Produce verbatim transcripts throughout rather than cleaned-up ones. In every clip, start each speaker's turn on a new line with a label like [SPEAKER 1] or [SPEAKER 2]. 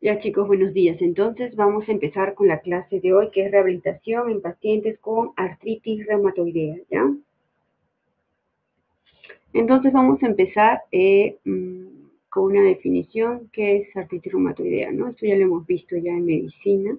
[SPEAKER 1] Ya chicos, buenos días. Entonces vamos a empezar con la clase de hoy, que es rehabilitación en pacientes con artritis reumatoidea, ¿ya? Entonces vamos a empezar eh, mmm, con una definición que es artritis reumatoidea, ¿no? Esto ya lo hemos visto ya en medicina.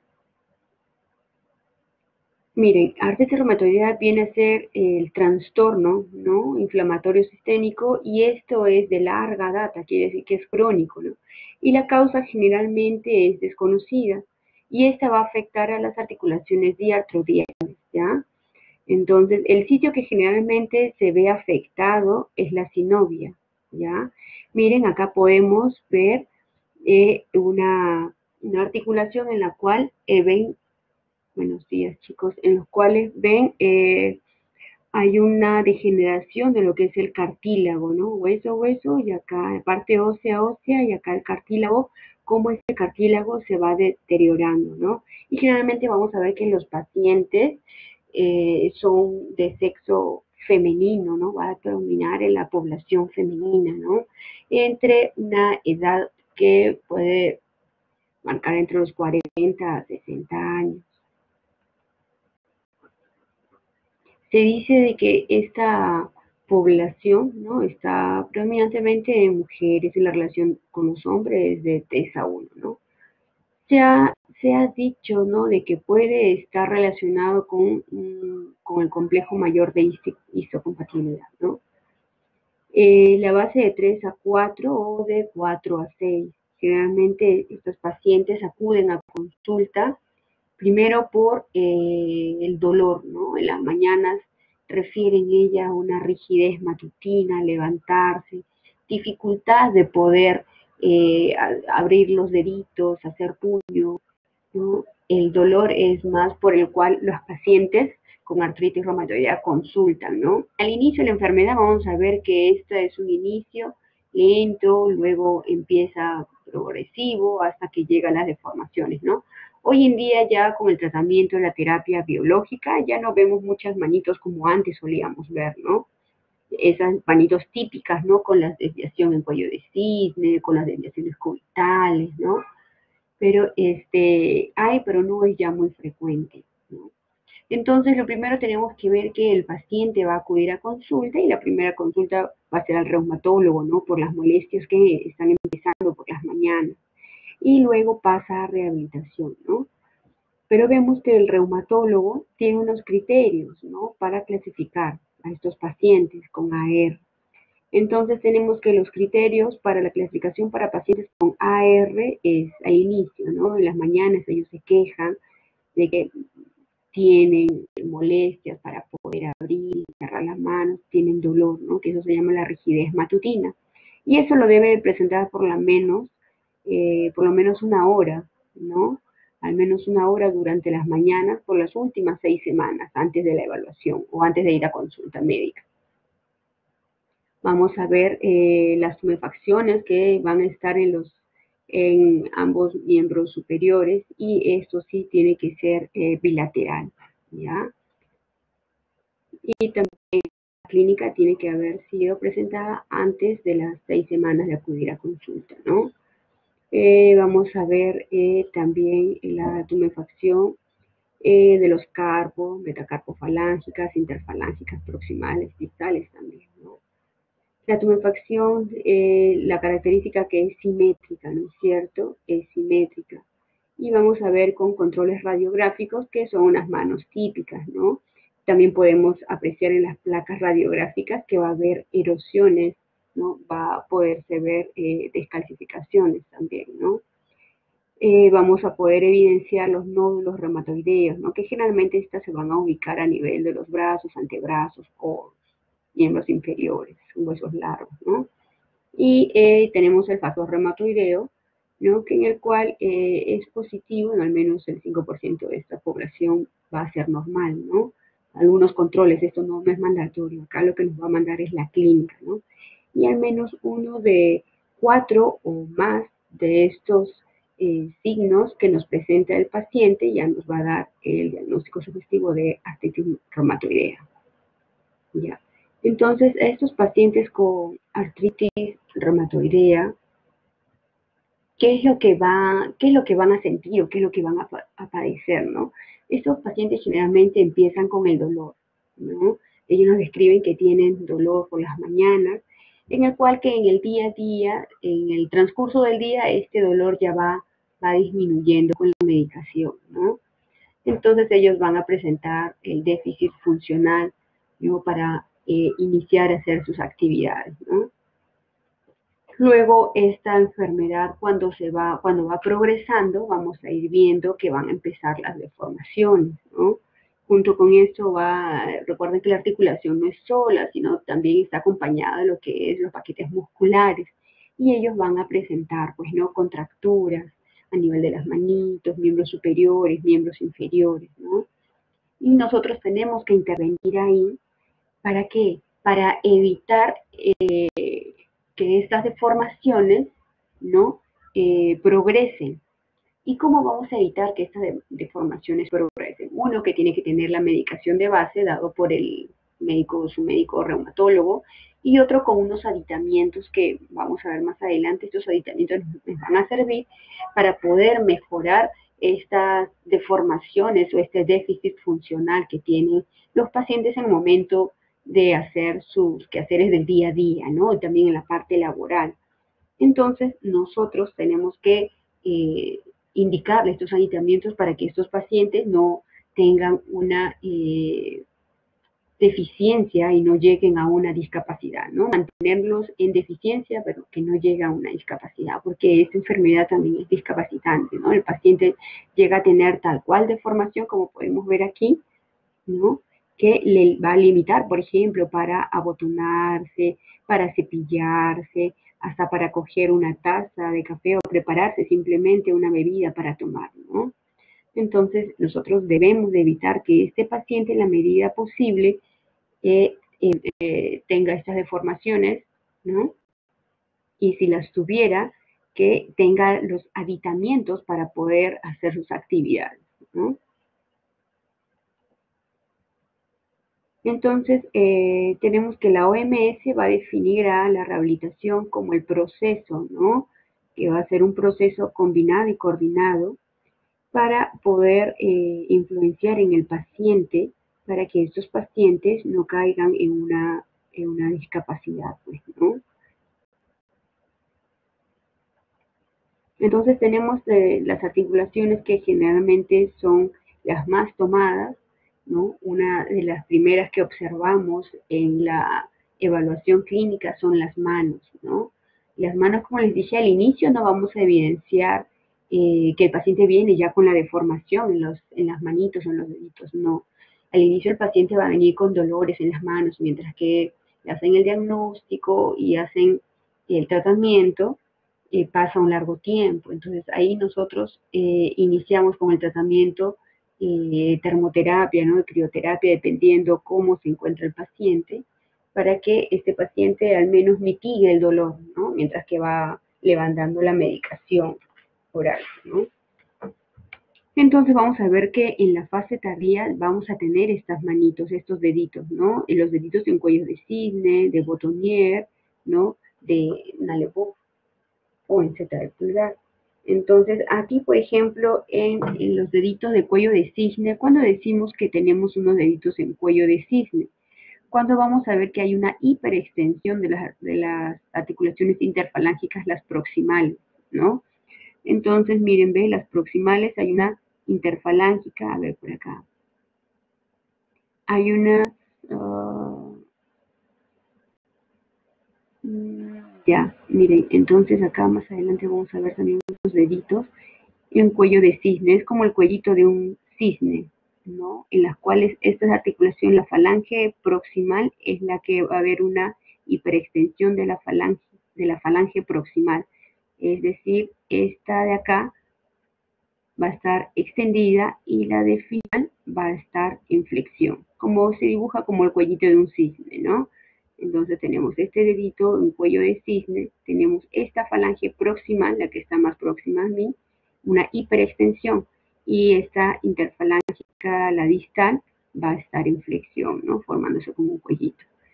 [SPEAKER 1] Miren, artritis reumatoidea viene a ser el trastorno, ¿no?, inflamatorio sistémico, y esto es de larga data, quiere decir que es crónico, ¿no? Y la causa generalmente es desconocida, y esta va a afectar a las articulaciones diartrodiales, ¿ya? Entonces, el sitio que generalmente se ve afectado es la sinovia, ¿ya? Miren, acá podemos ver eh, una, una articulación en la cual eh, ven. Buenos días, chicos, en los cuales ven eh, hay una degeneración de lo que es el cartílago, ¿no? Hueso, hueso, y acá parte ósea, ósea, y acá el cartílago, cómo este cartílago se va deteriorando, ¿no? Y generalmente vamos a ver que los pacientes eh, son de sexo femenino, ¿no? Va a predominar en la población femenina, ¿no? Entre una edad que puede marcar entre los cuarenta a sesenta años. Se dice de que esta población, ¿no?, está predominantemente en mujeres, y la relación con los hombres es de tres a uno, ¿no? Se ha, se ha dicho, ¿no?, de que puede estar relacionado con, con el complejo mayor de histocompatibilidad, ¿no? Eh, la base de tres a cuatro o de cuatro a seis. Generalmente estos pacientes acuden a consulta primero por eh, el dolor, ¿no? En las mañanas refieren ella a una rigidez matutina, levantarse, dificultad de poder eh, a, abrir los deditos, hacer puño, ¿no? El dolor es más por el cual los pacientes con artritis reumatoidea consultan, ¿no? Al inicio de la enfermedad vamos a ver que este es un inicio lento, luego empieza progresivo hasta que llegan las deformaciones, ¿no? Hoy en día ya con el tratamiento de la terapia biológica ya no vemos muchas manitos como antes solíamos ver, ¿no? Esas manitos típicas, ¿no? Con la desviación en cuello de cisne, con las desviaciones coitales, ¿no? Pero este, hay, pero no es ya muy frecuente, ¿no? Entonces, lo primero tenemos que ver que el paciente va a acudir a consulta, y la primera consulta va a ser al reumatólogo, ¿no?, por las molestias que están empezando por las mañanas, y luego pasa a rehabilitación, ¿no? Pero vemos que el reumatólogo tiene unos criterios, ¿no?, para clasificar a estos pacientes con A R. Entonces tenemos que los criterios para la clasificación para pacientes con A R es al inicio, ¿no? En las mañanas ellos se quejan de que tienen molestias para poder abrir y cerrar las manos, tienen dolor, ¿no?, que eso se llama la rigidez matutina. Y eso lo debe presentar por lo menos, eh, por lo menos una hora, ¿no? Al menos una hora durante las mañanas por las últimas seis semanas antes de la evaluación o antes de ir a consulta médica. Vamos a ver eh, las tumefacciones que van a estar en, los, en ambos miembros superiores, y esto sí tiene que ser eh, bilateral, ¿ya? Y también la clínica tiene que haber sido presentada antes de las seis semanas de acudir a consulta, ¿no? Eh, vamos a ver eh, también la tumefacción eh, de los carpos, metacarpofalángicas, interfalángicas, proximales, distales también, ¿no? La tumefacción, eh, la característica que es simétrica, ¿no es cierto? Es simétrica. Y vamos a ver con controles radiográficos que son unas manos típicas, ¿no? También podemos apreciar en las placas radiográficas que va a haber erosiones, ¿no? Va a poderse ver eh, descalcificaciones también, ¿no? Eh, vamos a poder evidenciar los nódulos reumatoideos, ¿no?, que generalmente estas se van a ubicar a nivel de los brazos, antebrazos, codos, miembros inferiores, huesos largos, ¿no? Y eh, tenemos el factor reumatoideo, ¿no?, que en el cual eh, es positivo, en al menos el cinco por ciento de esta población va a ser normal, ¿no? Algunos controles, esto no, no es mandatorio, acá lo que nos va a mandar es la clínica, ¿no? Y al menos uno de cuatro o más de estos eh, signos que nos presenta el paciente ya nos va a dar el diagnóstico sugestivo de artritis reumatoidea, ¿ya? Entonces, a estos pacientes con artritis reumatoidea qué es lo que va, qué es lo que van a sentir o qué es lo que van a, a padecer, ¿no? Estos pacientes generalmente empiezan con el dolor, ¿no? Ellos nos describen que tienen dolor por las mañanas, en el cual que en el día a día, en el transcurso del día, este dolor ya va, va disminuyendo con la medicación, ¿no? Entonces ellos van a presentar el déficit funcional, ¿no? Para eh, iniciar a hacer sus actividades, ¿no? Luego esta enfermedad cuando se va, cuando va progresando, vamos a ir viendo que van a empezar las deformaciones, ¿no? Junto con esto va, recuerden que la articulación no es sola, sino también está acompañada de lo que es los paquetes musculares. Y ellos van a presentar, pues, ¿no? Contracturas a nivel de las manitos, miembros superiores, miembros inferiores, ¿no? Y nosotros tenemos que intervenir ahí. ¿Para qué? Para evitar eh, que estas deformaciones, ¿no? Eh, progresen. ¿Y cómo vamos a evitar que estas de deformaciones progresen? Uno, que tiene que tener la medicación de base dado por el médico, su médico reumatólogo, y otro con unos aditamientos que vamos a ver más adelante. Estos aditamientos nos van a servir para poder mejorar estas deformaciones o este déficit funcional que tienen los pacientes en el momento de hacer sus quehaceres del día a día, ¿no? Y también en la parte laboral. Entonces, nosotros tenemos que eh, indicarle estos aditamientos para que estos pacientes no tengan una eh, deficiencia y no lleguen a una discapacidad, ¿no? Mantenerlos en deficiencia, pero que no llegue a una discapacidad, porque esta enfermedad también es discapacitante, ¿no? El paciente llega a tener tal cual deformación, como podemos ver aquí, ¿no? Que le va a limitar, por ejemplo, para abotonarse, para cepillarse, hasta para coger una taza de café o prepararse simplemente una bebida para tomar, ¿no? Entonces, nosotros debemos de evitar que este paciente, en la medida posible, eh, eh, eh, tenga estas deformaciones, ¿no? Y si las tuviera, que tenga los aditamientos para poder hacer sus actividades, ¿no? Entonces, eh, tenemos que la O M S va a definir a la rehabilitación como el proceso, ¿no? Que va a ser un proceso combinado y coordinado para poder eh, influenciar en el paciente, para que estos pacientes no caigan en una, en una discapacidad, pues, ¿no? Entonces tenemos eh, las articulaciones que generalmente son las más tomadas, ¿no? Una de las primeras que observamos en la evaluación clínica son las manos, ¿no? Las manos, como les dije al inicio, no vamos a evidenciar eh, que el paciente viene ya con la deformación en, los, en las manitos o en los deditos, no. Al inicio el paciente va a venir con dolores en las manos, mientras que le hacen el diagnóstico y hacen el tratamiento, eh, pasa un largo tiempo. Entonces ahí nosotros eh, iniciamos con el tratamiento eh, termoterapia, ¿no? De crioterapia, dependiendo cómo se encuentra el paciente, para que este paciente al menos mitigue el dolor, ¿no? Mientras que va levantando la medicación oral, ¿no? Entonces vamos a ver que en la fase tardía vamos a tener estas manitos, estos deditos, ¿no? Y los deditos en cuello de cisne, de botonier, ¿no? De Nalebov o en Z de pulgar. Entonces, aquí, por ejemplo, en, en, los deditos de cuello de cisne, cuando decimos que tenemos unos deditos en cuello de cisne, cuando vamos a ver que hay una hiperextensión de las, de las articulaciones interfalángicas, las proximales, ¿no? Entonces, miren, ve, las proximales, hay una interfalángica, a ver por acá, hay una, uh, ya, miren, entonces acá más adelante vamos a ver también unos deditos en cuello de cisne, es como el cuellito de un cisne, ¿no? En las cuales esta articulación, la falange proximal, es la que va a haber una hiperextensión de la falange, de la falange proximal. Es decir, esta de acá va a estar extendida y la de final va a estar en flexión, como se dibuja como el cuellito de un cisne, ¿no? Entonces tenemos este dedito en cuello de cisne, tenemos esta falange proximal, la que está más próxima a mí, una hiperextensión, y esta interfalángica, la distal, va a estar en flexión, ¿no? Formándose como un cuellito.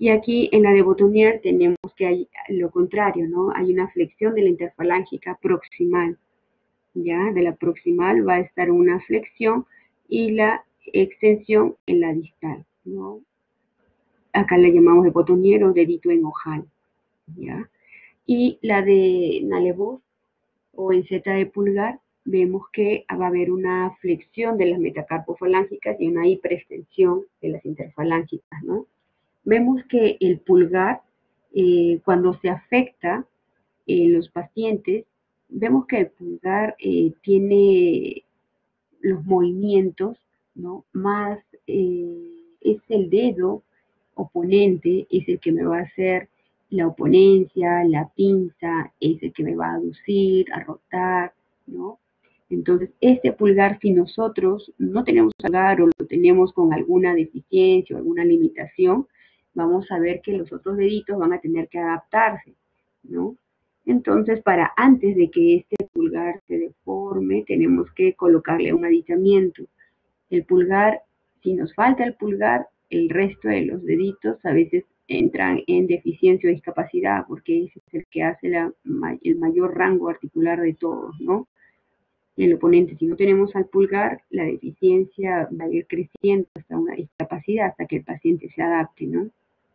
[SPEAKER 1] Y aquí en la de botonear tenemos que hay lo contrario, ¿no? Hay una flexión de la interfalángica proximal, ¿ya? De la proximal va a estar una flexión y la extensión en la distal, ¿no? Acá le llamamos de botonier o dedito en ojal, ¿ya? Y la de Nalebov o en Z de pulgar, vemos que va a haber una flexión de las metacarpofalángicas y una hiperextensión de las interfalángicas, ¿no? Vemos que el pulgar, eh, cuando se afecta en los pacientes, vemos que el pulgar eh, tiene los movimientos, ¿no? Más eh, es el dedo oponente, es el que me va a hacer la oponencia, la pinza, es el que me va a aducir, a rotar, ¿no? Entonces, este pulgar, si nosotros no tenemos pulgar o lo tenemos con alguna deficiencia o alguna limitación, vamos a ver que los otros deditos van a tener que adaptarse, ¿no? Entonces, para antes de que este pulgar se deforme, tenemos que colocarle un aditamiento. El pulgar, si nos falta el pulgar, el resto de los deditos a veces entran en deficiencia o discapacidad, porque ese es el que hace la, el mayor rango articular de todos, ¿no? El oponente, si no tenemos al pulgar, la deficiencia va a ir creciendo hasta una discapacidad, hasta que el paciente se adapte, ¿no?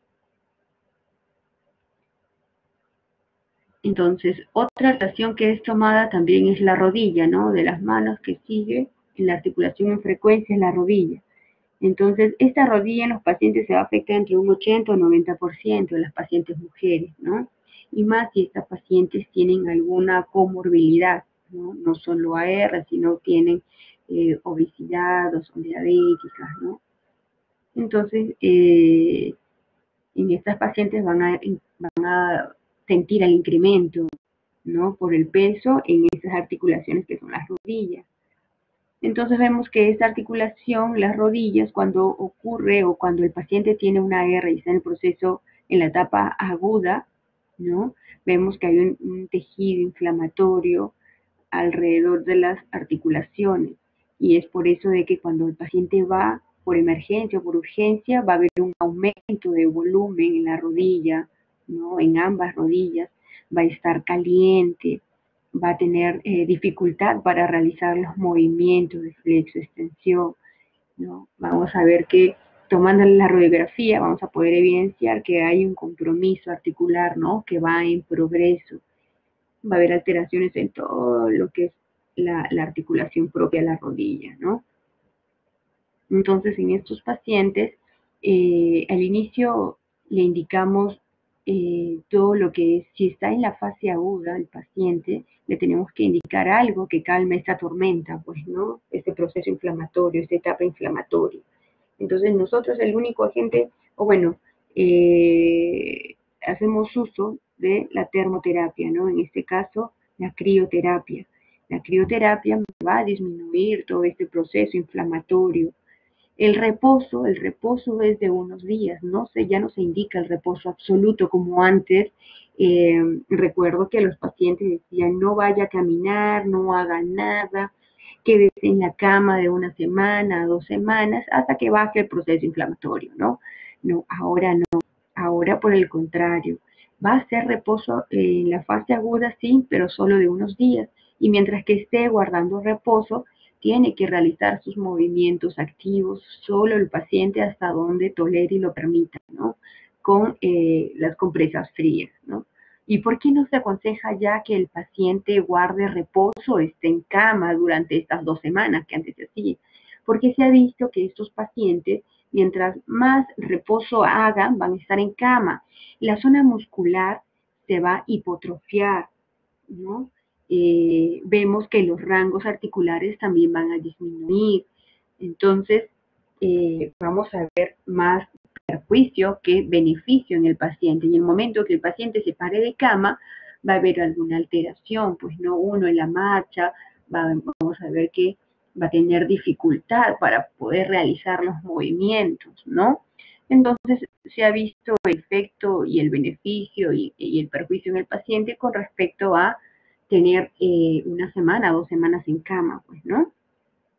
[SPEAKER 1] Entonces, otra articulación que es tomada también es la rodilla, ¿no? De las manos que sigue en la articulación en frecuencia es la rodilla. Entonces, esta rodilla en los pacientes se va a afectar entre un ochenta o noventa por ciento de las pacientes mujeres, ¿no? Y más si estas pacientes tienen alguna comorbilidad, ¿no? No solo A R, sino tienen eh, obesidad o son diabéticas, ¿no? Entonces, eh, en estas pacientes van a, van a sentir el incremento, ¿no? Por el peso en esas articulaciones que son las rodillas. Entonces vemos que esta articulación, las rodillas, cuando ocurre o cuando el paciente tiene una A R y está en el proceso, en la etapa aguda, ¿no? Vemos que hay un, un tejido inflamatorio alrededor de las articulaciones. Y es por eso de que cuando el paciente va por emergencia o por urgencia, va a haber un aumento de volumen en la rodilla, ¿no? En ambas rodillas, va a estar caliente, va a tener eh, dificultad para realizar los movimientos de flexo, extensión, ¿no? Vamos a ver que tomando la radiografía vamos a poder evidenciar que hay un compromiso articular, ¿no? Que va en progreso. Va a haber alteraciones en todo lo que es la, la articulación propia de la rodilla, ¿no? Entonces, en estos pacientes, eh, al inicio le indicamos eh, todo lo que es, si está en la fase aguda el paciente, le tenemos que indicar algo que calme esta tormenta, pues, ¿no? Este proceso inflamatorio, esta etapa inflamatoria. Entonces, nosotros el único agente, o bueno, eh, hacemos uso de la termoterapia, ¿no? En este caso, la crioterapia. La crioterapia va a disminuir todo este proceso inflamatorio. El reposo, el reposo es de unos días, no se, ya no se indica el reposo absoluto como antes. Eh, recuerdo que los pacientes decían no vaya a caminar, no haga nada, quédese en la cama de una semana, dos semanas, hasta que baje el proceso inflamatorio, ¿no? No, ahora no, ahora por el contrario, va a ser reposo en la fase aguda, sí, pero solo de unos días, y mientras que esté guardando reposo, tiene que realizar sus movimientos activos solo el paciente hasta donde tolere y lo permita, ¿no? Con eh, las compresas frías, ¿no? ¿Y por qué no se aconseja ya que el paciente guarde reposo, esté en cama durante estas dos semanas que antes se hacía? Porque se ha visto que estos pacientes, mientras más reposo hagan, van a estar en cama. La zona muscular se va a hipotrofiar, ¿no? Eh, vemos que los rangos articulares también van a disminuir. Entonces, eh, vamos a ver más perjuicio que beneficio en el paciente. Y en el momento que el paciente se pare de cama, va a haber alguna alteración, pues no uno en la marcha, va, vamos a ver que va a tener dificultad para poder realizar los movimientos, ¿no? Entonces, se ha visto el efecto y el beneficio y, y el perjuicio en el paciente con respecto a tener eh, una semana, dos semanas en cama, pues, ¿no?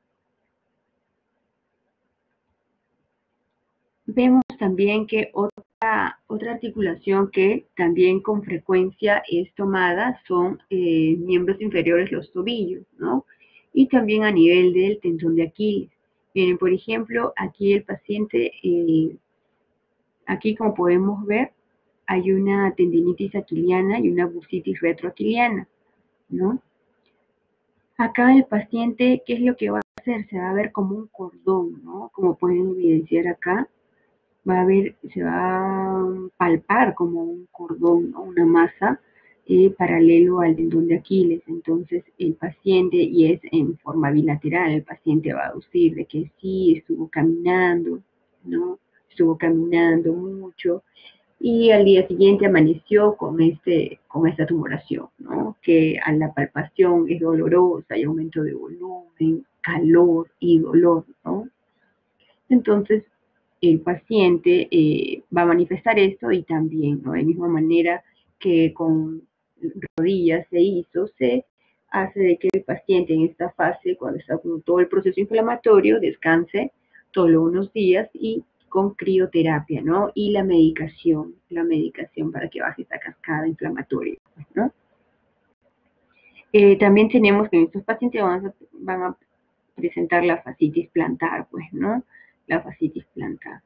[SPEAKER 1] Vemos también que otro Otra articulación que también con frecuencia es tomada son eh, miembros inferiores, los tobillos, ¿no? Y también a nivel del tendón de Aquiles. Miren, por ejemplo, aquí el paciente, eh, aquí como podemos ver, hay una tendinitis aquiliana y una bursitis retroaquiliana, ¿no? Acá el paciente, ¿qué es lo que va a hacer? Se va a ver como un cordón, ¿no? Como pueden evidenciar acá, va a ver, se va a palpar como un cordón, ¿no? Una masa eh, paralelo al tendón de Aquiles. Entonces el paciente, y es en forma bilateral, el paciente va a decir de que sí, estuvo caminando, ¿no? Estuvo caminando mucho, y al día siguiente amaneció con, este, con esta tumoración, ¿no? Que a la palpación es dolorosa, hay aumento de volumen, calor y dolor, ¿no? Entonces, el paciente eh, va a manifestar esto y también, ¿no? De misma manera que con rodillas se hizo, se hace de que el paciente en esta fase, cuando está con todo el proceso inflamatorio, descanse todos unos días y con crioterapia, ¿no? Y la medicación, la medicación para que baje esta cascada inflamatoria, ¿no? Eh, también tenemos que en estos pacientes van a, van a presentar la fascitis plantar, pues, ¿no? La fascitis plantar.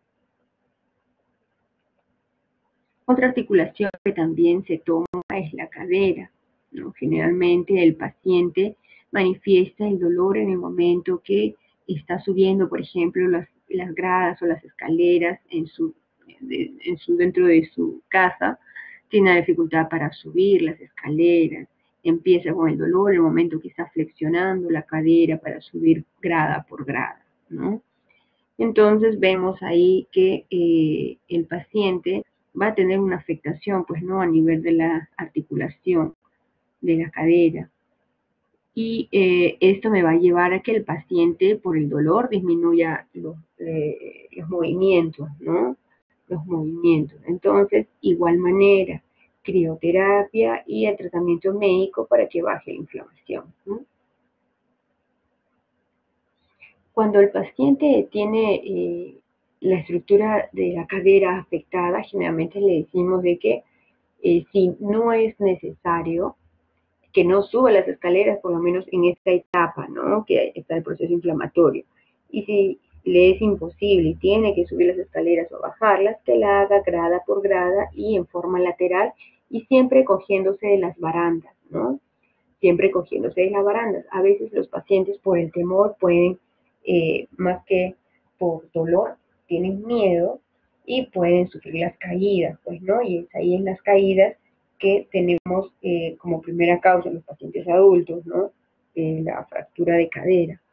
[SPEAKER 1] Otra articulación que también se toma es la cadera, ¿no? Generalmente el paciente manifiesta el dolor en el momento que está subiendo, por ejemplo, las, las gradas o las escaleras en su, de, en su, dentro de su casa, tiene dificultad para subir las escaleras, empieza con el dolor en el momento que está flexionando la cadera para subir grada por grada, ¿no? Entonces vemos ahí que eh, el paciente va a tener una afectación, pues no, a nivel de la articulación de la cadera. Y eh, esto me va a llevar a que el paciente, por el dolor, disminuya los, eh, los movimientos, ¿no? Los movimientos. Entonces, igual manera, crioterapia y el tratamiento médico para que baje la inflamación, ¿no? Cuando el paciente tiene eh, la estructura de la cadera afectada, generalmente le decimos de que eh, si no es necesario, que no suba las escaleras, por lo menos en esta etapa, ¿no? Que está el proceso inflamatorio. Y si le es imposible y tiene que subir las escaleras o bajarlas, que la haga grada por grada y en forma lateral y siempre cogiéndose de las barandas, ¿no? Siempre cogiéndose de las barandas. A veces los pacientes por el temor pueden, eh, más que por dolor, tienen miedo y pueden sufrir las caídas, pues, ¿no? Y es ahí en las caídas que tenemos eh, como primera causa en los pacientes adultos, ¿no? Eh, la fractura de cadera.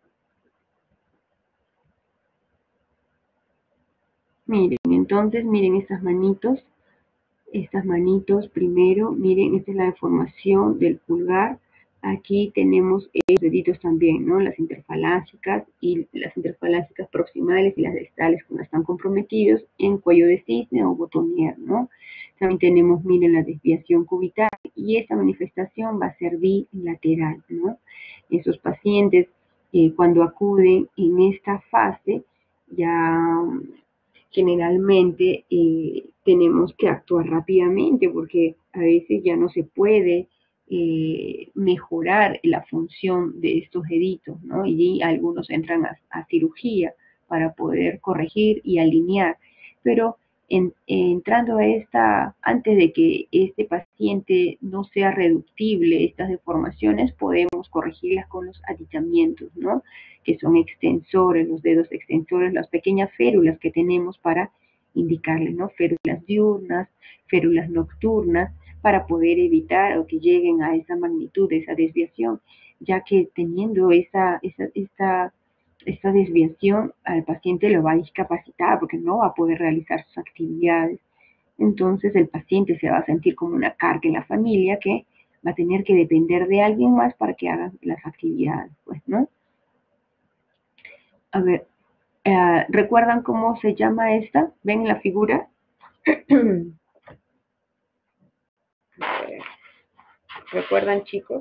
[SPEAKER 1] Miren, entonces, miren estas manitos, estas manitos primero, miren, esta es la deformación del pulgar. Aquí tenemos los deditos también, ¿no? Las interfalásicas y las interfalásicas proximales y las distales cuando están comprometidos en cuello de cisne o botonier, ¿no? También tenemos, miren, la desviación cubital y esta manifestación va a ser bilateral, ¿no? Esos pacientes eh, cuando acuden en esta fase ya generalmente eh, tenemos que actuar rápidamente porque a veces ya no se puede eh, mejorar la función de estos deditos, ¿no? Y algunos entran a, a cirugía para poder corregir y alinear. Pero en, entrando a esta, antes de que este paciente no sea reductible, estas deformaciones, podemos corregirlas con los aditamientos, ¿no? Que son extensores, los dedos extensores, las pequeñas férulas que tenemos para indicarles, ¿no? Férulas diurnas, férulas nocturnas, para poder evitar o que lleguen a esa magnitud, esa desviación, ya que teniendo esa, esa, esta, esta desviación al paciente lo va a discapacitar porque no va a poder realizar sus actividades. Entonces el paciente se va a sentir como una carga en la familia que va a tener que depender de alguien más para que haga las actividades, pues, ¿no? A ver, eh, ¿recuerdan cómo se llama esta? ¿Ven la figura? ¿Recuerdan, chicos?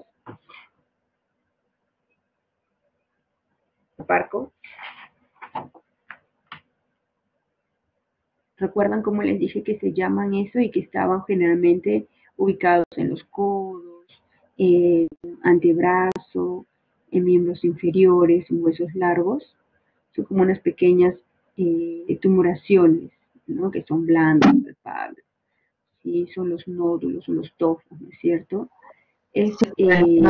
[SPEAKER 1] Parco. ¿Recuerdan cómo les dije que se llaman eso y que estaban generalmente ubicados en los codos, eh, antebrazo, en miembros inferiores, en huesos largos? Son como unas pequeñas eh, tumoraciones, ¿no? Que son blandas, palpables. Sí, son los nódulos, son los tofos, ¿no es cierto? Es,
[SPEAKER 2] Sí,
[SPEAKER 1] eh,
[SPEAKER 2] no,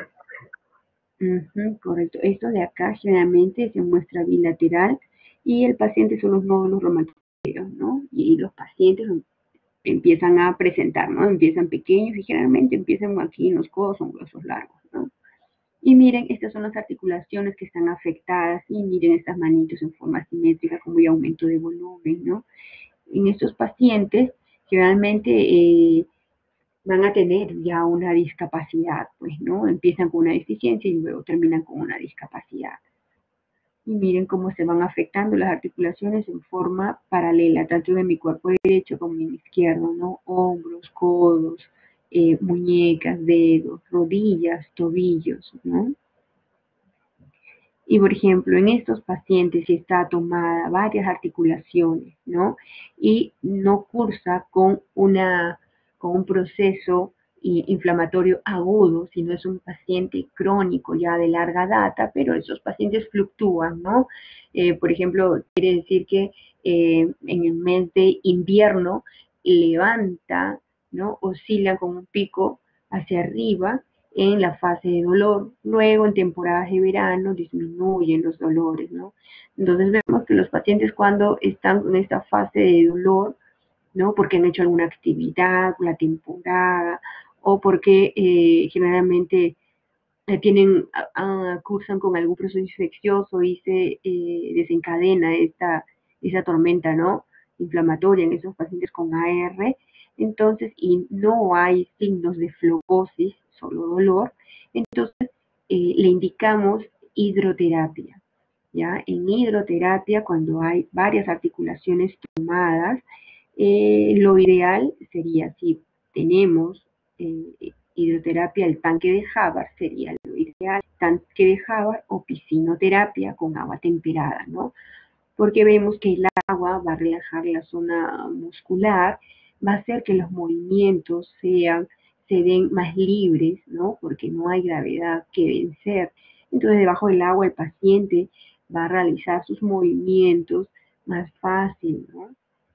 [SPEAKER 1] uh-huh, correcto. Esto de acá generalmente se muestra bilateral y el paciente son los nódulos reumatoideos, ¿no? Y los pacientes empiezan a presentar, ¿no? Empiezan pequeños y generalmente empiezan aquí en los codos, son huesos largos, ¿no? Y miren, estas son las articulaciones que están afectadas y miren estas manitos en forma simétrica como hay aumento de volumen, ¿no? En estos pacientes generalmente eh, van a tener ya una discapacidad, pues, ¿no? Empiezan con una deficiencia y luego terminan con una discapacidad. Y miren cómo se van afectando las articulaciones en forma paralela, tanto de mi cuerpo derecho como de mi izquierdo, ¿no? Hombros, codos, eh, muñecas, dedos, rodillas, tobillos, ¿no? Y por ejemplo, en estos pacientes si está tomada varias articulaciones, ¿no? Y no cursa con, una, con un proceso inflamatorio agudo, sino es un paciente crónico ya de larga data, pero esos pacientes fluctúan, ¿no? Eh, por ejemplo, quiere decir que eh, en el mes de invierno levanta, ¿no? Oscila con un pico hacia arriba en la fase de dolor. Luego, en temporadas de verano, disminuyen los dolores, ¿no? Entonces vemos que los pacientes cuando están en esta fase de dolor, ¿no? Porque han hecho alguna actividad, la temporada, o porque eh, generalmente eh, tienen, uh, cursan con algún proceso infeccioso y se eh, desencadena esta, esa tormenta, ¿no? Inflamatoria en esos pacientes con A R, entonces, y no hay signos de flebosis, solo dolor, entonces eh, le indicamos hidroterapia, ¿ya? En hidroterapia, cuando hay varias articulaciones tomadas, eh, lo ideal sería, si tenemos eh, hidroterapia, el tanque de Havard sería lo ideal, tanque de Havard o piscinoterapia con agua temperada, ¿no? Porque vemos que el agua va a relajar la zona muscular, va a hacer que los movimientos sean, se den más libres, ¿no? Porque no hay gravedad que vencer. Entonces, debajo del agua el paciente va a realizar sus movimientos más fácil, ¿no?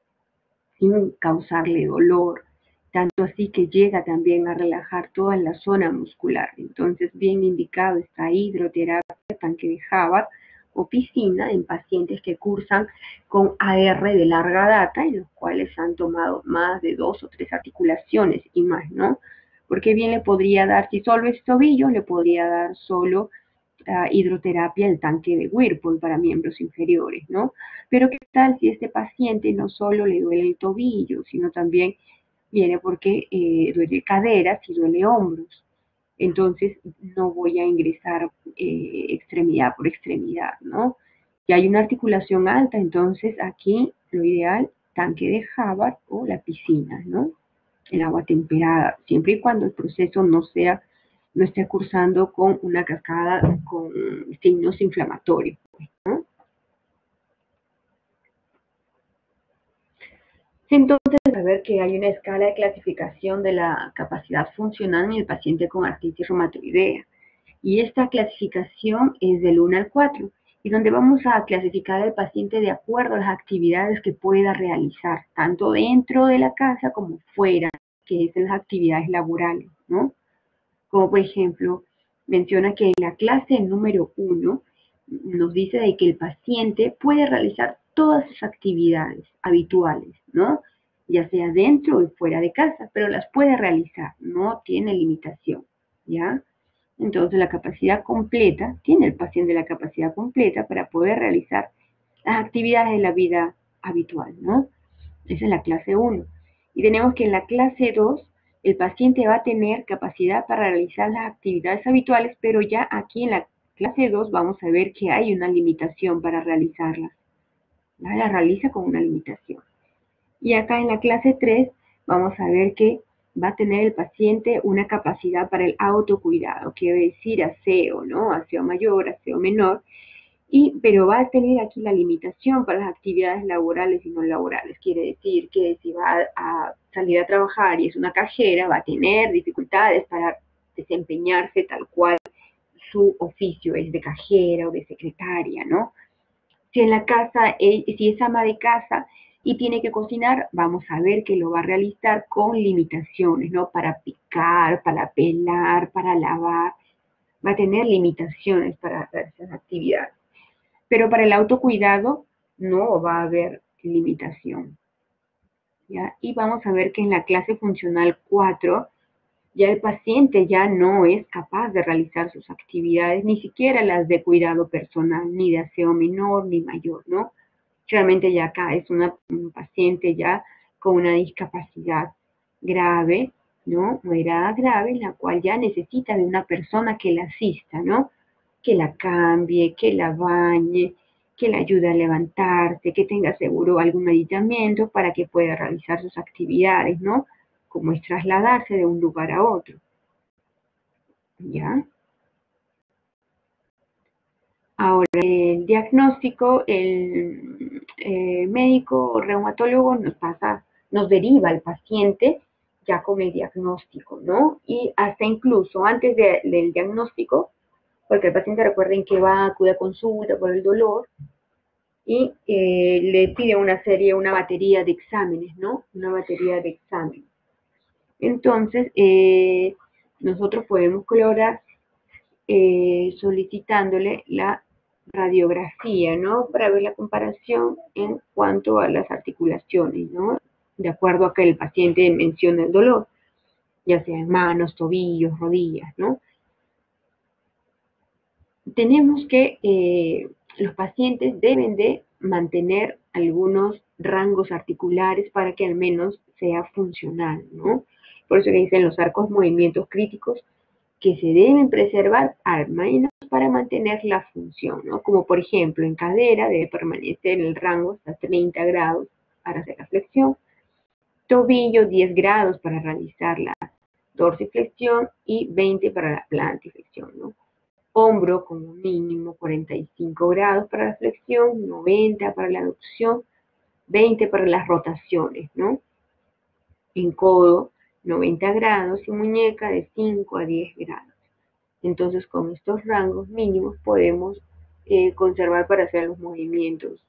[SPEAKER 1] Sin causarle dolor, tanto así que llega también a relajar toda la zona muscular. Entonces, bien indicado está hidroterapia, tanque de Havard o piscina en pacientes que cursan con A R de larga data, en los cuales han tomado más de dos o tres articulaciones y más, ¿no? Porque bien le podría dar, si solo es tobillo, le podría dar solo uh, hidroterapia el tanque de Whirlpool para miembros inferiores, ¿no? Pero ¿qué tal si este paciente no solo le duele el tobillo, sino también viene porque eh, duele caderas y duele hombros? Entonces no voy a ingresar eh, extremidad por extremidad, ¿no? Si hay una articulación alta, entonces aquí lo ideal, tanque de Havard o la piscina, ¿no? El agua temperada, siempre y cuando el proceso no sea, no esté cursando con una cascada con signos inflamatorios, ¿no? Entonces, a ver que hay una escala de clasificación de la capacidad funcional en el paciente con artritis reumatoidea. Y esta clasificación es del uno al cuatro, y donde vamos a clasificar al paciente de acuerdo a las actividades que pueda realizar, tanto dentro de la casa como fuera, que es en las actividades laborales, ¿no? Como por ejemplo, menciona que en la clase número uno nos dice de que el paciente puede realizar todas sus actividades habituales, ¿no? Ya sea dentro y fuera de casa, pero las puede realizar, no tiene limitación, ¿ya? Entonces la capacidad completa, tiene el paciente la capacidad completa para poder realizar las actividades de la vida habitual, ¿no? Esa es la clase uno. Y tenemos que en la clase dos el paciente va a tener capacidad para realizar las actividades habituales, pero ya aquí en la clase dos vamos a ver que hay una limitación para realizarlas. ¿Vale? La realiza con una limitación. Y acá en la clase tres vamos a ver que va a tener el paciente una capacidad para el autocuidado, quiere decir aseo, ¿no? Aseo mayor, aseo menor, Y, pero va a tener aquí la limitación para las actividades laborales y no laborales. Quiere decir que si va a, a salir a trabajar y es una cajera, va a tener dificultades para desempeñarse tal cual su oficio es de cajera o de secretaria, ¿no? Si en la casa, si es ama de casa y tiene que cocinar, vamos a ver que lo va a realizar con limitaciones, ¿no? Para picar, para pelar, para lavar, va a tener limitaciones para hacer esas actividades. Pero para el autocuidado no va a haber limitación, ¿ya? Y vamos a ver que en la clase funcional cuatro ya el paciente ya no es capaz de realizar sus actividades, ni siquiera las de cuidado personal, ni de aseo menor ni mayor, ¿no? Realmente ya acá es una, un paciente ya con una discapacidad grave, ¿no? Moderada grave, la cual ya necesita de una persona que la asista, ¿no? Que la cambie, que la bañe, que la ayude a levantarse, que tenga seguro algún medicamento para que pueda realizar sus actividades, ¿no? Como es trasladarse de un lugar a otro, ¿ya? Ahora, el diagnóstico, el eh, médico o reumatólogo nos pasa, nos deriva al paciente ya con el diagnóstico, ¿no? Y hasta incluso antes de, del diagnóstico, porque el paciente recuerden que va, acude a consulta por el dolor y eh, le pide una serie, una batería de exámenes, ¿no? Una batería de exámenes. Entonces, eh, nosotros podemos colaborar eh, solicitándole la radiografía, ¿no? Para ver la comparación en cuanto a las articulaciones, ¿no? De acuerdo a que el paciente menciona el dolor, ya sea en manos, tobillos, rodillas, ¿no? Tenemos que, eh, los pacientes deben de mantener algunos rangos articulares para que al menos sea funcional, ¿no? Por eso que dicen los arcos movimientos críticos que se deben preservar al menos para mantener la función, ¿no? Como por ejemplo en cadera debe permanecer en el rango hasta treinta grados para hacer la flexión, tobillo diez grados para realizar la dorsiflexión y veinte para la plantiflexión, ¿no? Hombro como mínimo cuarenta y cinco grados para la flexión, noventa para la aducción, veinte para las rotaciones, ¿no? En codo noventa grados y muñeca de cinco a diez grados. Entonces, con estos rangos mínimos podemos eh, conservar para hacer los movimientos.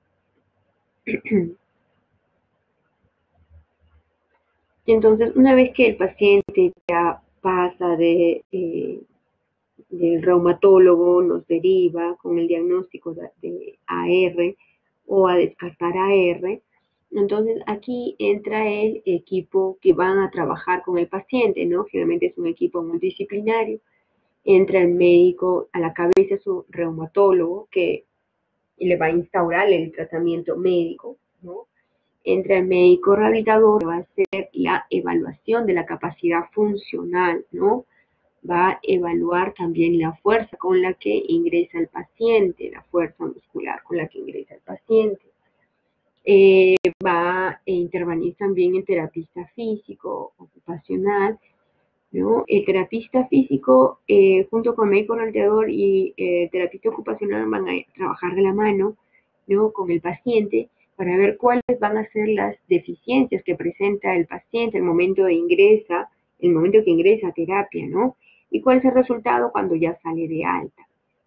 [SPEAKER 1] Y entonces, una vez que el paciente ya pasa de, eh, del reumatólogo, nos deriva con el diagnóstico de, de A R o a descartar A R, entonces aquí entra el equipo que van a trabajar con el paciente, ¿no? Generalmente es un equipo multidisciplinario. Entra el médico a la cabeza, su reumatólogo, que le va a instaurar el tratamiento médico, ¿no? Entra el médico rehabilitador, que va a hacer la evaluación de la capacidad funcional, ¿no? Va a evaluar también la fuerza con la que ingresa el paciente, la fuerza muscular con la que ingresa el paciente. Eh, va a intervenir también el terapista físico, ocupacional, ¿no? El terapista físico, eh, junto con el médico rehabilitador y eh, terapista ocupacional, van a trabajar de la mano, ¿no? Con el paciente para ver cuáles van a ser las deficiencias que presenta el paciente el momento de ingresa, el momento que ingresa a terapia, ¿no? Y cuál es el resultado cuando ya sale de alta.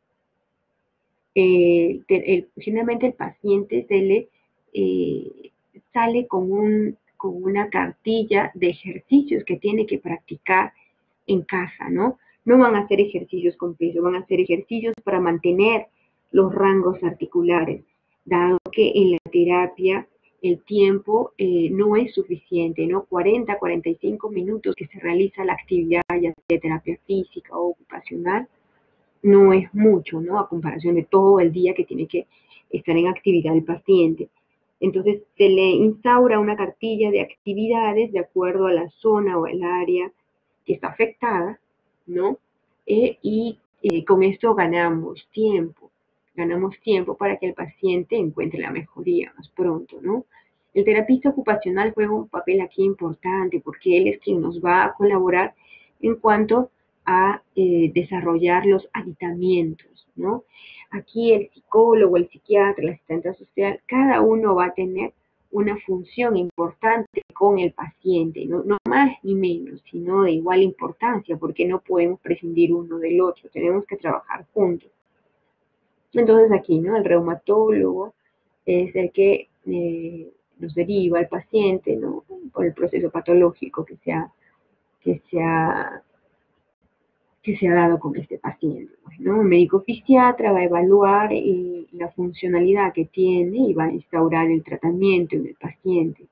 [SPEAKER 1] Eh, el, generalmente el paciente se le eh, sale con, un, con una cartilla de ejercicios que tiene que practicar en casa, ¿no? No van a hacer ejercicios con peso, van a hacer ejercicios para mantener los rangos articulares, dado que en la terapia el tiempo eh, no es suficiente, ¿no? cuarenta, cuarenta y cinco minutos que se realiza la actividad, ya sea de terapia física o ocupacional, no es mucho, ¿no? A comparación de todo el día que tiene que estar en actividad el paciente. Entonces, se le instaura una cartilla de actividades de acuerdo a la zona o el área que está afectada, ¿no? Eh, y eh, con esto ganamos tiempo, ganamos tiempo para que el paciente encuentre la mejoría más pronto, ¿no? El terapista ocupacional juega un papel aquí importante porque él es quien nos va a colaborar en cuanto a eh, desarrollar los aditamientos, ¿no? Aquí el psicólogo, el psiquiatra, el asistente social, cada uno va a tener una función importante con el paciente, no, no más ni menos, sino de igual importancia, porque no podemos prescindir uno del otro, tenemos que trabajar juntos. Entonces aquí, ¿no? El reumatólogo es el que eh, nos deriva al paciente, ¿no? Por el proceso patológico que se ha, que se ha, que se ha dado con este paciente, pues, ¿no? El médico fisiatra va a evaluar eh, la funcionalidad que tiene y va a instaurar el tratamiento en el paciente.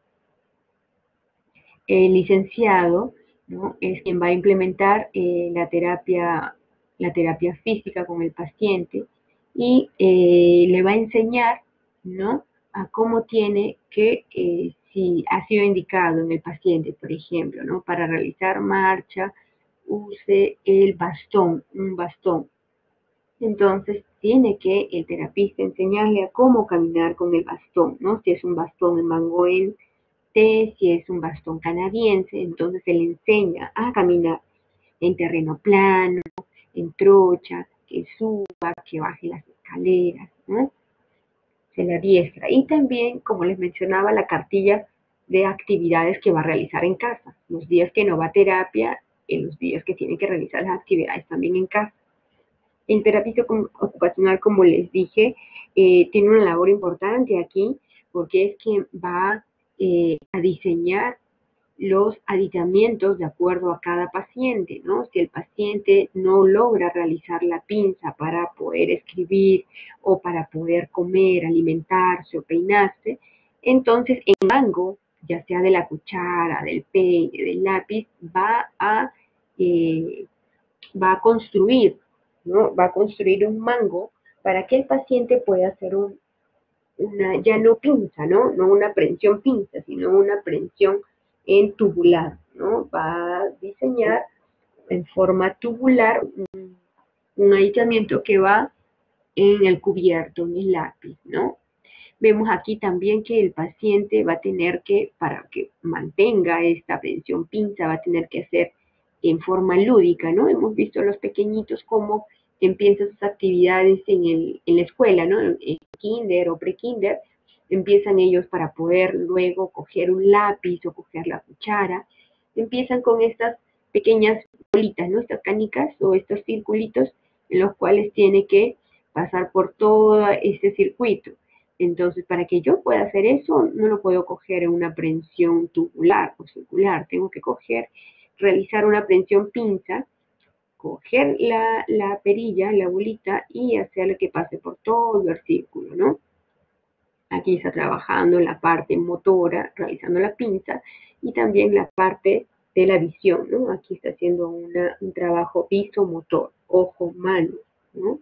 [SPEAKER 1] El licenciado, ¿no? Es quien va a implementar eh, la terapia, la terapia física con el paciente y eh, le va a enseñar, ¿no? A cómo tiene que, eh, si ha sido indicado en el paciente, por ejemplo, ¿no? Para realizar marcha, use el bastón, un bastón. Entonces, tiene que el terapista enseñarle a cómo caminar con el bastón, ¿no? Si es un bastón en mango en T, si es un bastón canadiense, entonces se le enseña a caminar en terreno plano, en trocha, que suba, que baje las escaleras, ¿no? Se le adiestra. Y también, como les mencionaba, la cartilla de actividades que va a realizar en casa. Los días que no va a terapia, en los días que tiene que realizar las actividades también en casa. El terapista ocupacional, como les dije, eh, tiene una labor importante aquí porque es quien va eh, a diseñar los aditamientos de acuerdo a cada paciente, ¿no? Si el paciente no logra realizar la pinza para poder escribir o para poder comer, alimentarse o peinarse, entonces el mango, ya sea de la cuchara, del peine, del lápiz, va a, eh, va a construir, ¿no? Va a construir un mango para que el paciente pueda hacer un, una, ya no pinza, ¿no? No una prensión pinza, sino una prensión en tubular, ¿no? Va a diseñar en forma tubular un, un aislamiento que va en el cubierto, en el lápiz, ¿no? Vemos aquí también que el paciente va a tener que, para que mantenga esta prensión pinza, va a tener que hacer en forma lúdica, ¿no? Hemos visto a los pequeñitos cómo empiezan sus actividades en, el, en la escuela, ¿no? En kinder o pre-kinder, empiezan ellos para poder luego coger un lápiz o coger la cuchara, empiezan con estas pequeñas bolitas, ¿no? Estas canicas o estos circulitos en los cuales tiene que pasar por todo ese circuito. Entonces, para que yo pueda hacer eso, no lo puedo coger en una prensión tubular o circular, tengo que coger, realizar una prensión pinza, coger la, la perilla, la bolita y hacerle que pase por todo el círculo, ¿no? Aquí está trabajando la parte motora, realizando la pinza y también la parte de la visión, ¿no? Aquí está haciendo una, un trabajo visomotor, ojo-mano, ¿no?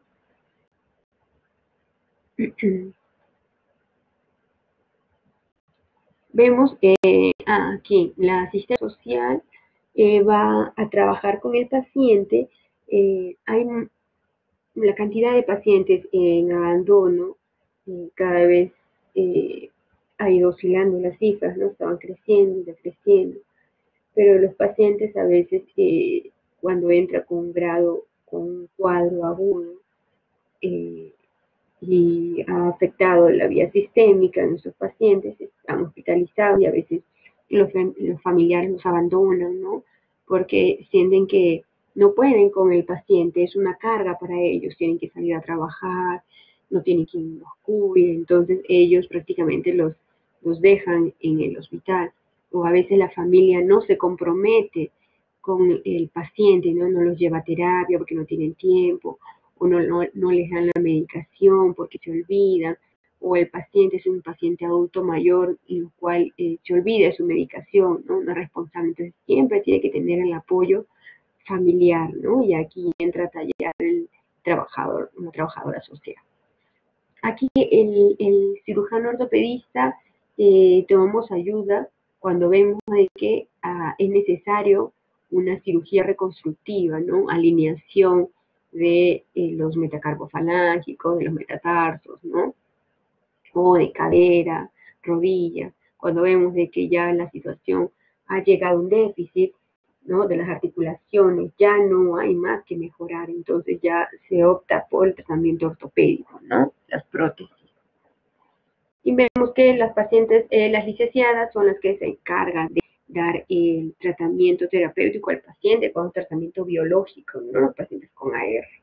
[SPEAKER 1] Vemos eh, ah, aquí la asistente social eh, va a trabajar con el paciente. Eh, hay la cantidad de pacientes en abandono eh, cada vez eh, ha ido oscilando las cifras, ¿no? Estaban creciendo y decreciendo, pero los pacientes a veces eh, cuando entra con un grado, con un cuadro agudo, eh, y ha afectado la vía sistémica de nuestros pacientes, están hospitalizados y a veces los, los familiares los abandonan, ¿no? Porque sienten que no pueden con el paciente, es una carga para ellos, tienen que salir a trabajar, no tienen quien los cuide, entonces ellos prácticamente los, los dejan en el hospital. O a veces la familia no se compromete con el paciente, ¿no? No los lleva a terapia porque no tienen tiempo, o no, no, no les dan la medicación porque se olvidan, o el paciente es un paciente adulto mayor, en el cual eh, se olvida de su medicación, ¿no? No es responsable. Entonces siempre tiene que tener el apoyo familiar, ¿no? Y aquí entra a tallar el trabajador, una trabajadora social. Aquí el, el cirujano ortopedista eh, tomamos ayuda cuando vemos de que ah, es necesario una cirugía reconstructiva, ¿no? Alineación de eh, los metacarpofalángicos, de los metatarsos, ¿no? O de cadera, rodilla. Cuando vemos de que ya la situación ha llegado a un déficit, ¿no? De las articulaciones, ya no hay más que mejorar, entonces ya se opta por el tratamiento ortopédico, ¿no? Las prótesis. Y vemos que las pacientes, eh, las licenciadas son las que se encargan de dar el tratamiento terapéutico al paciente con un tratamiento biológico, ¿no? Los pacientes con A R.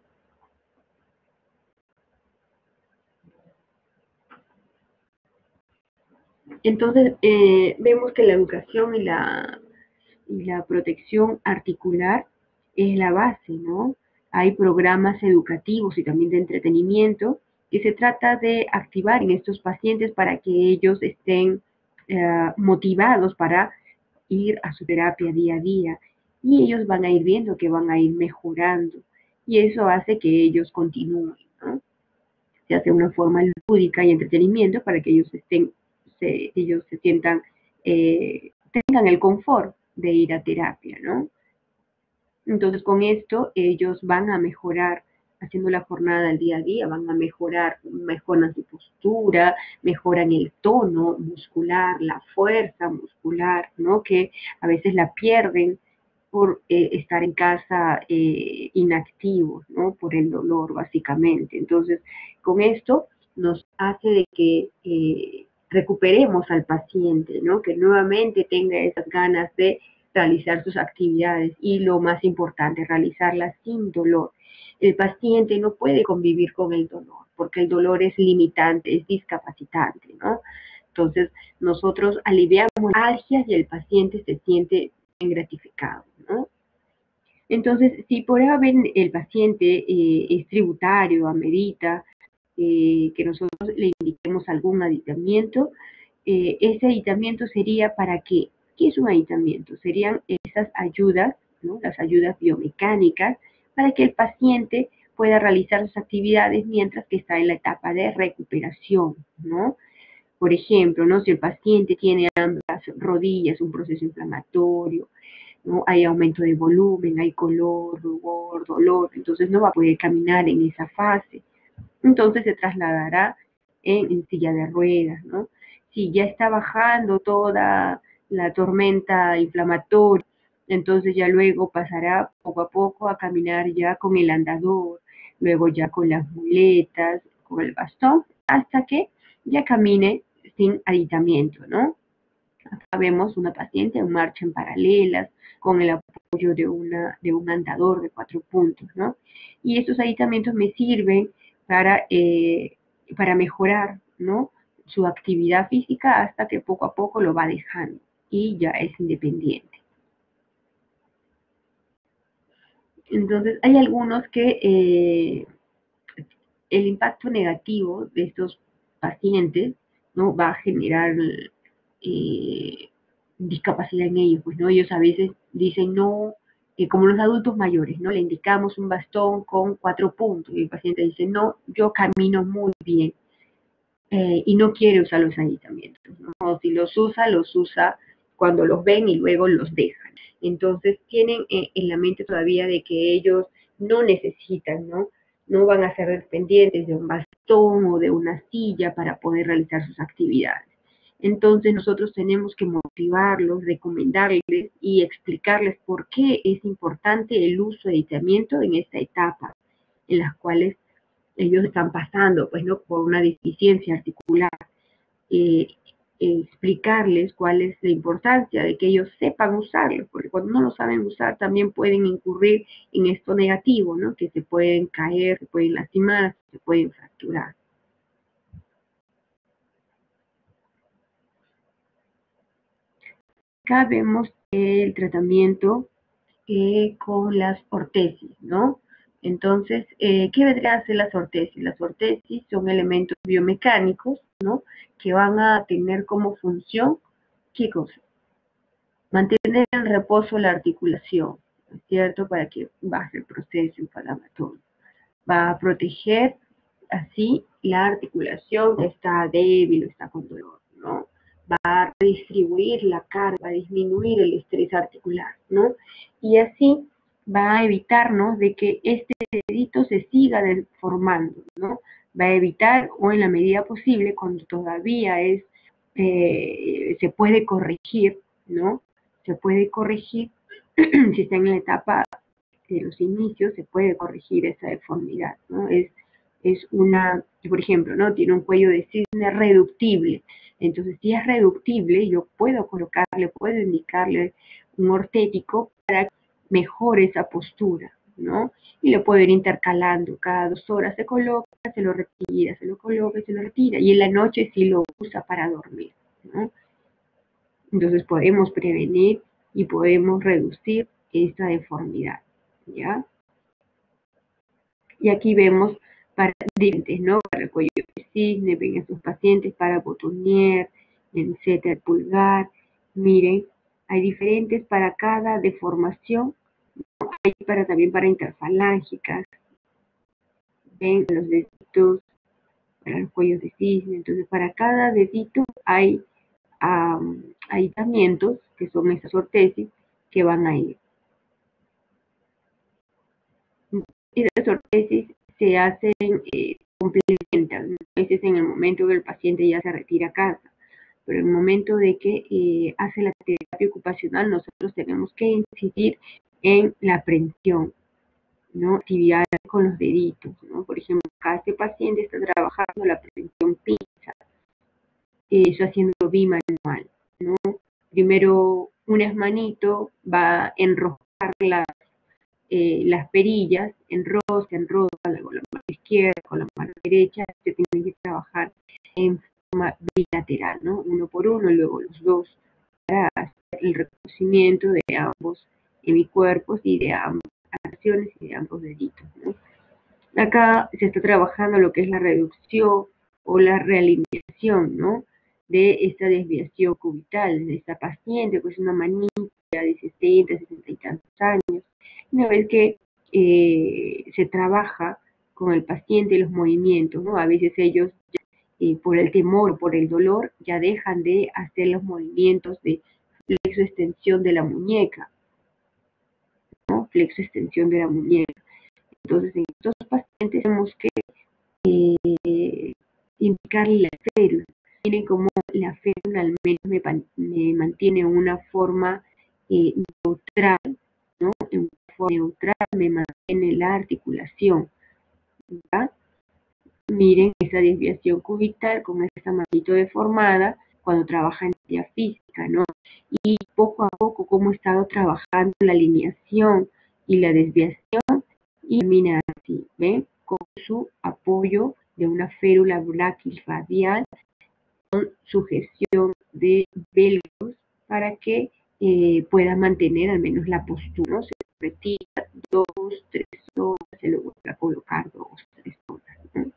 [SPEAKER 1] Entonces, eh, vemos que la educación y la, y la protección articular es la base, ¿no? Hay programas educativos y también de entretenimiento que se trata de activar en estos pacientes para que ellos estén eh, motivados para ir a su terapia día a día y ellos van a ir viendo que van a ir mejorando y eso hace que ellos continúen, ¿no? Se hace una forma lúdica y entretenimiento para que ellos estén, se, ellos se sientan, eh, tengan el confort de ir a terapia, ¿no? Entonces con esto ellos van a mejorar haciendo la jornada del día a día, van a mejorar, mejoran su postura, mejoran el tono muscular, la fuerza muscular, ¿no? Que a veces la pierden por eh, estar en casa eh, inactivos, ¿no? Por el dolor, básicamente. Entonces, con esto nos hace de que eh, recuperemos al paciente, ¿no? Que nuevamente tenga esas ganas de realizar sus actividades y lo más importante, realizarlas sin dolor. El paciente no puede convivir con el dolor porque el dolor es limitante, es discapacitante, ¿no? Entonces, nosotros aliviamos algias y el paciente se siente bien gratificado, ¿no? Entonces, si por haber el paciente eh, es tributario, amerita eh, que nosotros le indiquemos algún aditamiento, eh, ese aditamiento sería para qué. ¿Qué es un aditamiento? Serían esas ayudas, ¿no? Las ayudas biomecánicas, para que el paciente pueda realizar sus actividades mientras que está en la etapa de recuperación, ¿no? Por ejemplo, ¿no? Si el paciente tiene ambas rodillas, un proceso inflamatorio, ¿no? Hay aumento de volumen, hay color, rubor, dolor, entonces no va a poder caminar en esa fase. Entonces se trasladará en, en silla de ruedas, ¿no? Si ya está bajando toda la tormenta inflamatoria, entonces ya luego pasará poco a poco a caminar ya con el andador, luego ya con las muletas, con el bastón, hasta que ya camine sin aditamiento, ¿no? Acá vemos una paciente en marcha en paralelas, con el apoyo de, una, de un andador de cuatro puntos, ¿no? Y estos aditamientos me sirven para, eh, para mejorar, ¿no? Su actividad física hasta que poco a poco lo va dejando y ya es independiente. Entonces, hay algunos que eh, el impacto negativo de estos pacientes, ¿no? Va a generar eh, discapacidad en ellos, pues, ¿no? Ellos a veces dicen no, eh, como los adultos mayores, ¿no? Le indicamos un bastón con cuatro puntos y el paciente dice, no, yo camino muy bien eh, y no quiere usar los aditamientos, ¿no? O si los usa, los usa cuando los ven y luego los dejan. Entonces tienen eh, en la mente todavía de que ellos no necesitan, ¿no? No van a ser dependientes de un bastón o de una silla para poder realizar sus actividades. Entonces nosotros tenemos que motivarlos, recomendarles y explicarles por qué es importante el uso de aditamiento en esta etapa, en las cuales ellos están pasando, pues, ¿no? Por una deficiencia articular. Eh, eh, explicarles cuál es la importancia de que ellos sepan usarlo, porque cuando no lo saben usar también pueden incurrir en esto negativo, ¿no? Que se pueden caer, se pueden lastimar, se pueden fracturar. Acá vemos el tratamiento eh, con las ortesis, ¿no? Entonces, eh, ¿qué vendrían a ser las ortesis? Las ortesis son elementos biomecánicos, ¿no? Que van a tener como función, ¿qué cosa? Mantener en reposo la articulación, ¿no es cierto? Para que baje el proceso inflamatorio. Va a proteger así la articulación que está débil o está con dolor, ¿no? Va a redistribuir la carga, va a disminuir el estrés articular, ¿no? Y así va a evitarnos de que este dedito se siga deformando, ¿no? Va a evitar, o en la medida posible, cuando todavía es, eh, se puede corregir, ¿no? Se puede corregir, si está en la etapa de los inicios, se puede corregir esa deformidad, ¿no? Es, es una, por ejemplo, ¿no? Tiene un cuello de cisne reductible. Entonces, si es reductible, yo puedo colocarle, puedo indicarle un ortético para que mejore esa postura, ¿no? Y lo puedo ir intercalando. Cada dos horas se coloca, se lo retira, se lo coloca y se lo retira. Y en la noche sí lo usa para dormir, ¿no? Entonces podemos prevenir y podemos reducir esta deformidad, ¿ya? Y aquí vemos para dientes, ¿no? Para el cuello de cisne, ven a sus pacientes para botonier, etcétera, el pulgar. Miren, hay diferentes para cada deformación, ¿no? Hay para, también para interfalángicas, ven los deditos, para los cuellos de cisne. Entonces, para cada dedito hay um, aislamientos, que son esas ortesis, que van a ir. Y las ortesis se hacen, eh, complementan, a veces en el momento que el paciente ya se retira a casa, pero en el momento de que eh, hace la terapia ocupacional, nosotros tenemos que incidir en la prevención, ¿no? Actividades con los deditos, ¿no? Por ejemplo, acá este paciente está trabajando la prevención pinza, eh, eso haciendo bimanual, ¿no? Primero, una manito va a enroscar la Eh, las perillas, enrosca, enrosca con la mano izquierda, con la mano derecha, se tiene que trabajar en forma bilateral, ¿no? Uno por uno, luego los dos, para hacer el reconocimiento de ambos hemicuerpos y de ambas acciones y de ambos deditos, ¿no? Acá se está trabajando lo que es la reducción o la realineación, ¿no? De esta desviación cubital de esta paciente, pues una manilla de sesenta, sesenta y tantos años. Una vez que eh, se trabaja con el paciente y los movimientos, ¿no? A veces ellos, eh, por el temor, por el dolor, ya dejan de hacer los movimientos de flexo-extensión de la muñeca, ¿no? Flexo-extensión de la muñeca. Entonces, en estos pacientes tenemos que eh, indicarle la férula. Miren cómo la férula al menos me, me mantiene una forma eh, neutral, ¿no? En una forma neutral me mantiene la articulación, ¿verdad? Miren esa desviación cubital con esa manito deformada cuando trabaja en teoría física, ¿no? Y poco a poco cómo he estado trabajando la alineación y la desviación y termina así, ¿ven? Con su apoyo de una férula braquirradial con sujeción de velcros para que eh, pueda mantener al menos la postura, ¿no? Se retira dos, tres horas, se lo vuelve a colocar dos, tres horas, ¿no?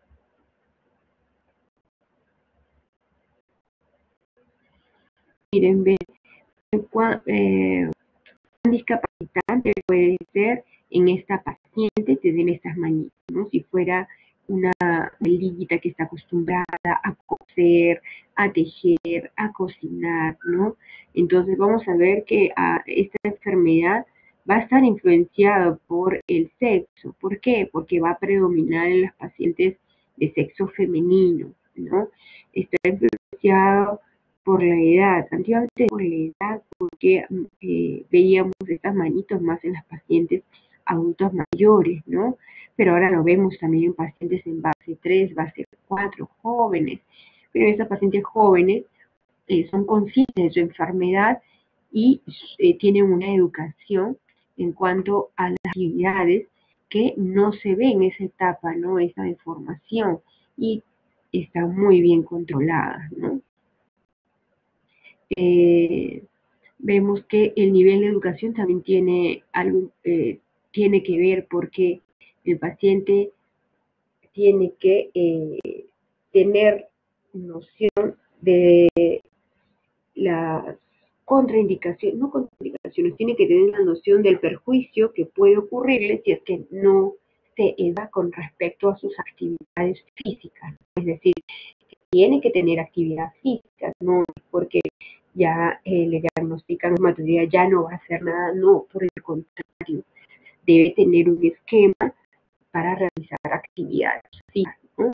[SPEAKER 1] Miren, ven, eh, un discapacitante puede ser en esta paciente tener estas manitas, ¿no? Si fuera una liguita que está acostumbrada a coser, a tejer, a cocinar, ¿no? Entonces vamos a ver que a esta enfermedad va a estar influenciada por el sexo. ¿Por qué? Porque va a predominar en las pacientes de sexo femenino, ¿no? Está influenciado por la edad, antiguamente por la edad, porque eh, veíamos estas manitos más en las pacientes adultos mayores, ¿no? Pero ahora lo vemos también en pacientes en base tres, base cuatro, jóvenes. Pero estas pacientes jóvenes eh, son conscientes de su enfermedad y eh, tienen una educación en cuanto a las actividades que no se ve en esa etapa, ¿no? Esa deformación y están muy bien controladas, ¿no? Eh, vemos que el nivel de educación también tiene algo, eh, tiene que ver porque el paciente tiene que eh, tener noción de las contraindicaciones, no contraindicaciones, tiene que tener la noción del perjuicio que puede ocurrirle si es que no se eda con respecto a sus actividades físicas. Es decir, tiene que tener actividad física, no porque ya eh, le diagnostican hematología, ya no va a hacer nada, no, por el contrario, debe tener un esquema para realizar actividades físicas, ¿no?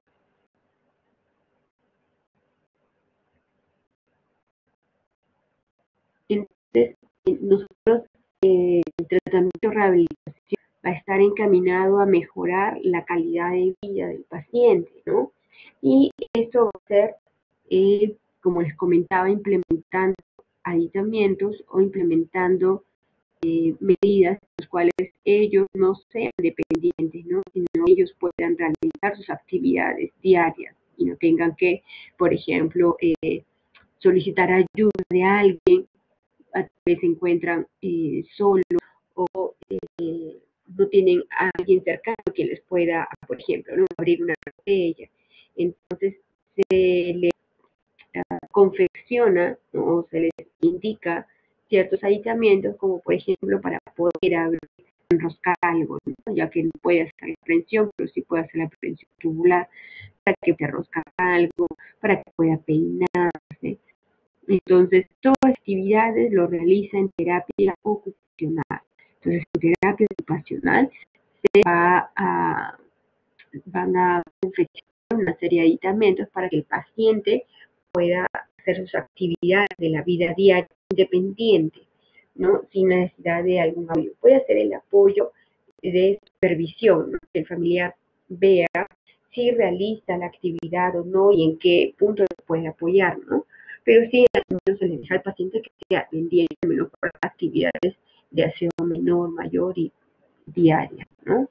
[SPEAKER 1] Entonces, nosotros eh, el tratamiento de rehabilitación va a estar encaminado a mejorar la calidad de vida del paciente, ¿no? Y esto va a ser, eh, como les comentaba, implementando aditamientos o implementando eh, medidas en las cuales ellos no sean dependientes, ¿no? Sino ellos puedan realizar sus actividades diarias y no tengan que, por ejemplo, eh, solicitar ayuda de alguien, a veces se encuentran eh, solos o eh, no tienen a alguien cercano que les pueda, por ejemplo, ¿no? abrir una botella. Entonces se les uh, confecciona, ¿no? o se les indica ciertos aditamentos, como por ejemplo para poder abrir, enroscar algo, ¿no? ya que no puede hacer la prensión, pero sí puede hacer la prensión tubular, para que pueda enroscar algo, para que pueda peinarse. Entonces, todas las actividades lo realiza en terapia ocupacional. Entonces, en terapia ocupacional se va a, van a confeccionar una serie de aditamentos para que el paciente pueda hacer sus actividades de la vida diaria independiente, ¿no? Sin necesidad de algún apoyo. Puede hacer el apoyo de supervisión, ¿no? Que el familiar vea si realiza la actividad o no y en qué punto se puede apoyar, ¿no? Pero sí, al menos se le deja al paciente que sea pendiente, al menos por actividades de aseo menor, mayor y diaria, ¿no?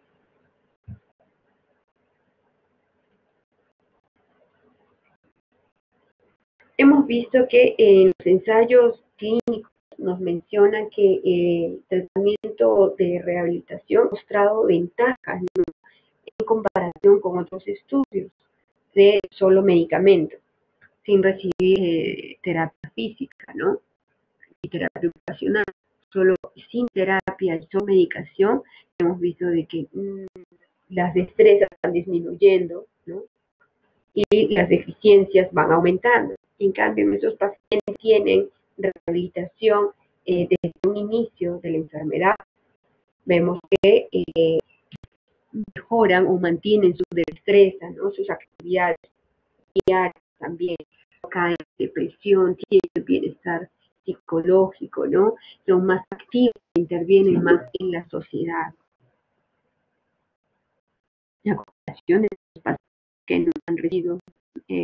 [SPEAKER 1] Hemos visto que en los ensayos clínicos nos mencionan que el tratamiento de rehabilitación ha mostrado ventajas, ¿no? en comparación con otros estudios de solo medicamentos, sin recibir eh, terapia física, ¿no? Y terapia ocupacional. Solo sin terapia y sin medicación hemos visto de que mmm, las destrezas están disminuyendo, ¿no? Y las deficiencias van aumentando. En cambio, nuestros pacientes tienen rehabilitación eh, desde un inicio de la enfermedad. Vemos que eh, mejoran o mantienen su destreza, ¿no? sus actividades diarias también, caen en depresión, tienen bienestar psicológico, ¿no? Son más activos, intervienen más en la sociedad. La comparación de los pacientes que no han recibido eh,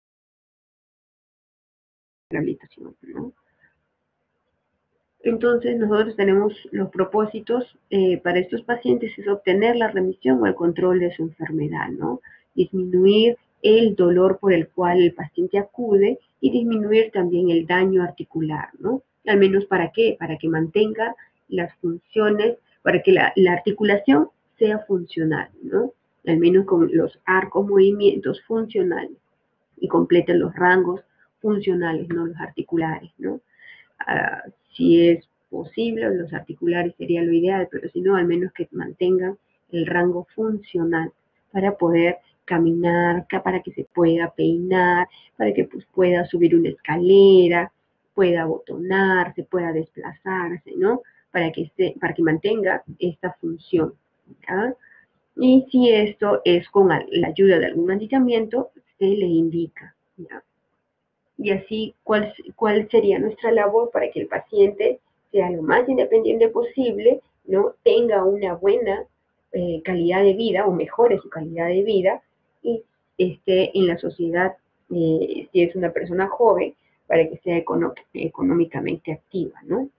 [SPEAKER 1] rehabilitación, ¿no? Entonces, nosotros tenemos los propósitos eh, para estos pacientes es obtener la remisión o el control de su enfermedad, ¿no? Disminuir el dolor por el cual el paciente acude y disminuir también el daño articular, ¿no? Al menos para qué? Para que mantenga las funciones, para que la, la articulación sea funcional, ¿no? Al menos con los arcos movimientos funcionales y completen los rangos funcionales, no los articulares, ¿no? Uh, si es posible, los articulares sería lo ideal, pero si no, al menos que mantengan el rango funcional para poder caminar, para que se pueda peinar, para que pues, pueda subir una escalera, pueda botonarse, pueda desplazarse, ¿no? Para que, se, para que mantenga esta función, ¿ya? Y si esto es con la ayuda de algún aditamiento, se le indica, ¿ya? Y así, ¿cuál, ¿cuál sería nuestra labor para que el paciente sea lo más independiente posible, ¿no? Tenga una buena eh, calidad de vida o mejore su calidad de vida y esté en la sociedad, eh, si es una persona joven, para que sea econó económicamente activa, ¿no?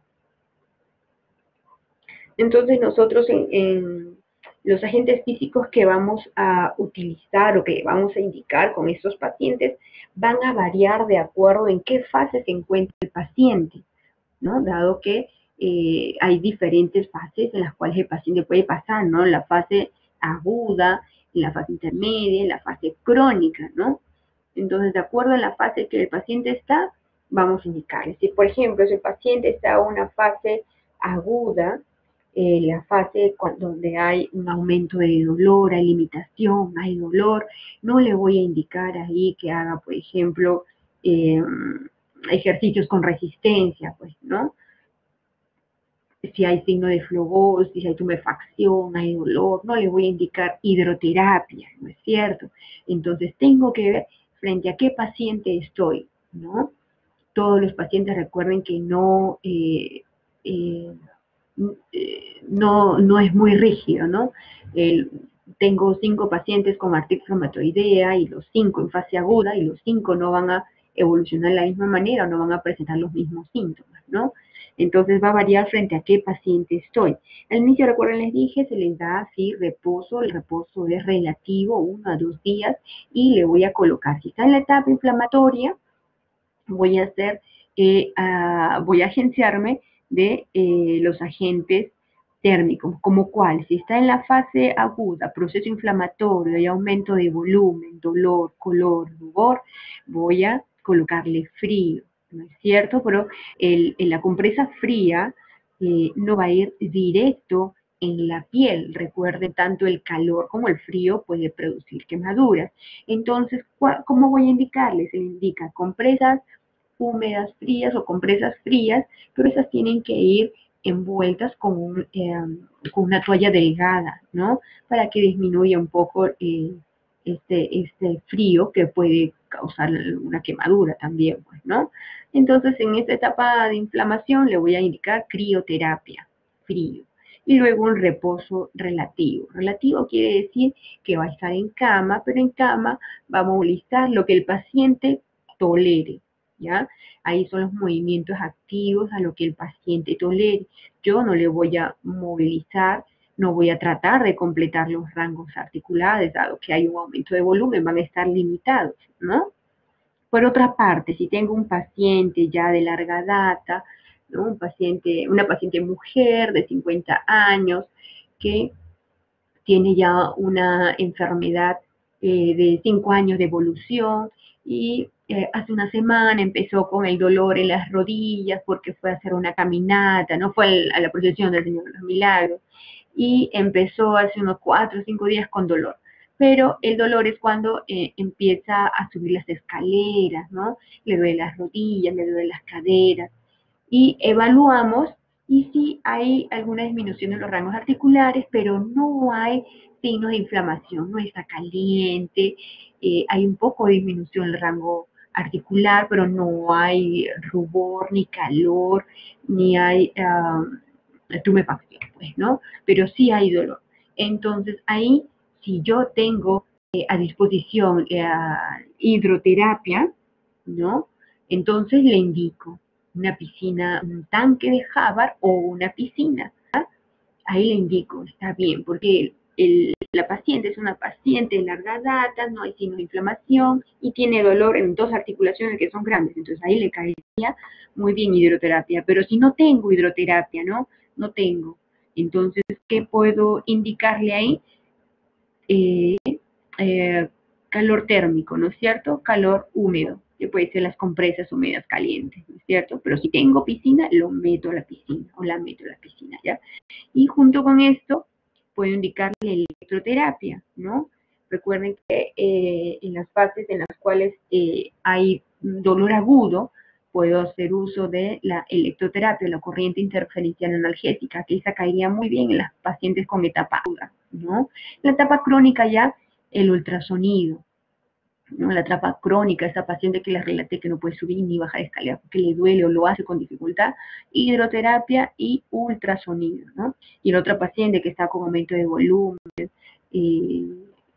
[SPEAKER 1] Entonces nosotros en, en los agentes físicos que vamos a utilizar o que vamos a indicar con estos pacientes van a variar de acuerdo en qué fase se encuentra el paciente, ¿no? Dado que eh, hay diferentes fases en las cuales el paciente puede pasar, ¿no? La fase aguda, en la fase intermedia, en la fase crónica, ¿no? Entonces, de acuerdo a la fase que el paciente está, vamos a indicarle. Si, por ejemplo, si el paciente está en una fase aguda, eh, la fase cuando, donde hay un aumento de dolor, hay limitación, hay dolor, no le voy a indicar ahí que haga, por ejemplo, eh, ejercicios con resistencia, pues, ¿no? Si hay signo de flogosis, si hay tumefacción, hay dolor, no le voy a indicar hidroterapia, ¿no es cierto? Entonces tengo que ver frente a qué paciente estoy, ¿no? Todos los pacientes recuerden que no, eh, eh, eh, no, no es muy rígido, ¿no? El, tengo cinco pacientes con artritis reumatoidea y los cinco en fase aguda y los cinco no van a evolucionar de la misma manera o no van a presentar los mismos síntomas, ¿no? Entonces va a variar frente a qué paciente estoy. Al inicio, recuerden, les dije, se les da así reposo, el reposo es relativo, uno a dos días, y le voy a colocar, si está en la etapa inflamatoria, voy a hacer, eh, uh, voy a agenciarme de eh, los agentes térmicos, como cuál, si está en la fase aguda, proceso inflamatorio y aumento de volumen, dolor, color, rubor, voy a colocarle frío, ¿no es cierto? Pero el, en la compresa fría eh, no va a ir directo en la piel. Recuerden, tanto el calor como el frío puede producir quemaduras. Entonces, ¿cómo voy a indicarles? Se le indica compresas húmedas frías o compresas frías, pero esas tienen que ir envueltas con, un, eh, con una toalla delgada, ¿no? Para que disminuya un poco eh, este, este frío que puede causar una quemadura también, pues, ¿no? Entonces, en esta etapa de inflamación le voy a indicar crioterapia, frío. Y luego un reposo relativo. Relativo quiere decir que va a estar en cama, pero en cama va a movilizar lo que el paciente tolere, ¿ya? Ahí son los movimientos activos a lo que el paciente tolere. Yo no le voy a movilizar, no voy a tratar de completar los rangos articulares, dado que hay un aumento de volumen, van a estar limitados, ¿no? Por otra parte, si tengo un paciente ya de larga data, ¿no? Un paciente, una paciente mujer de cincuenta años que tiene ya una enfermedad eh, de cinco años de evolución y eh, hace una semana empezó con el dolor en las rodillas porque fue a hacer una caminata, no fue a la procesión del Señor de los Milagros, y empezó hace unos cuatro o cinco días con dolor. Pero el dolor es cuando eh, empieza a subir las escaleras, ¿no? Le duele las rodillas, le duele las caderas, y evaluamos y sí hay alguna disminución en los rangos articulares, pero no hay signos de inflamación, no está caliente, eh, hay un poco de disminución en el rango articular, pero no hay rubor, ni calor, ni hay uh, tumefacción, pues, ¿no? Pero sí hay dolor. Entonces ahí, si yo tengo eh, a disposición eh, hidroterapia, ¿no? Entonces le indico una piscina, un tanque de Havard o una piscina. ¿Ah? Ahí le indico, está bien, porque el, la paciente es una paciente de larga data, no hay signos de inflamación y tiene dolor en dos articulaciones que son grandes, entonces ahí le caería muy bien hidroterapia. Pero si no tengo hidroterapia, ¿no? No tengo. Entonces, ¿qué puedo indicarle ahí? Eh, eh, calor térmico, ¿no es cierto? Calor húmedo, que puede ser las compresas húmedas calientes, ¿no es cierto? Pero si tengo piscina, lo meto a la piscina o la meto a la piscina, ¿ya? Y junto con esto, puedo indicarle electroterapia, ¿no? Recuerden que eh, en las fases en las cuales eh, hay dolor agudo, puedo hacer uso de la electroterapia, la corriente interferencial analgésica, que esa caería muy bien en las pacientes con etapa aguda, ¿no? La etapa crónica ya, el ultrasonido, ¿no? La etapa crónica, esa paciente que les relaté que no puede subir ni bajar escaleras porque le duele o lo hace con dificultad, hidroterapia y ultrasonido, ¿no? Y la otra paciente que está con aumento de volumen y,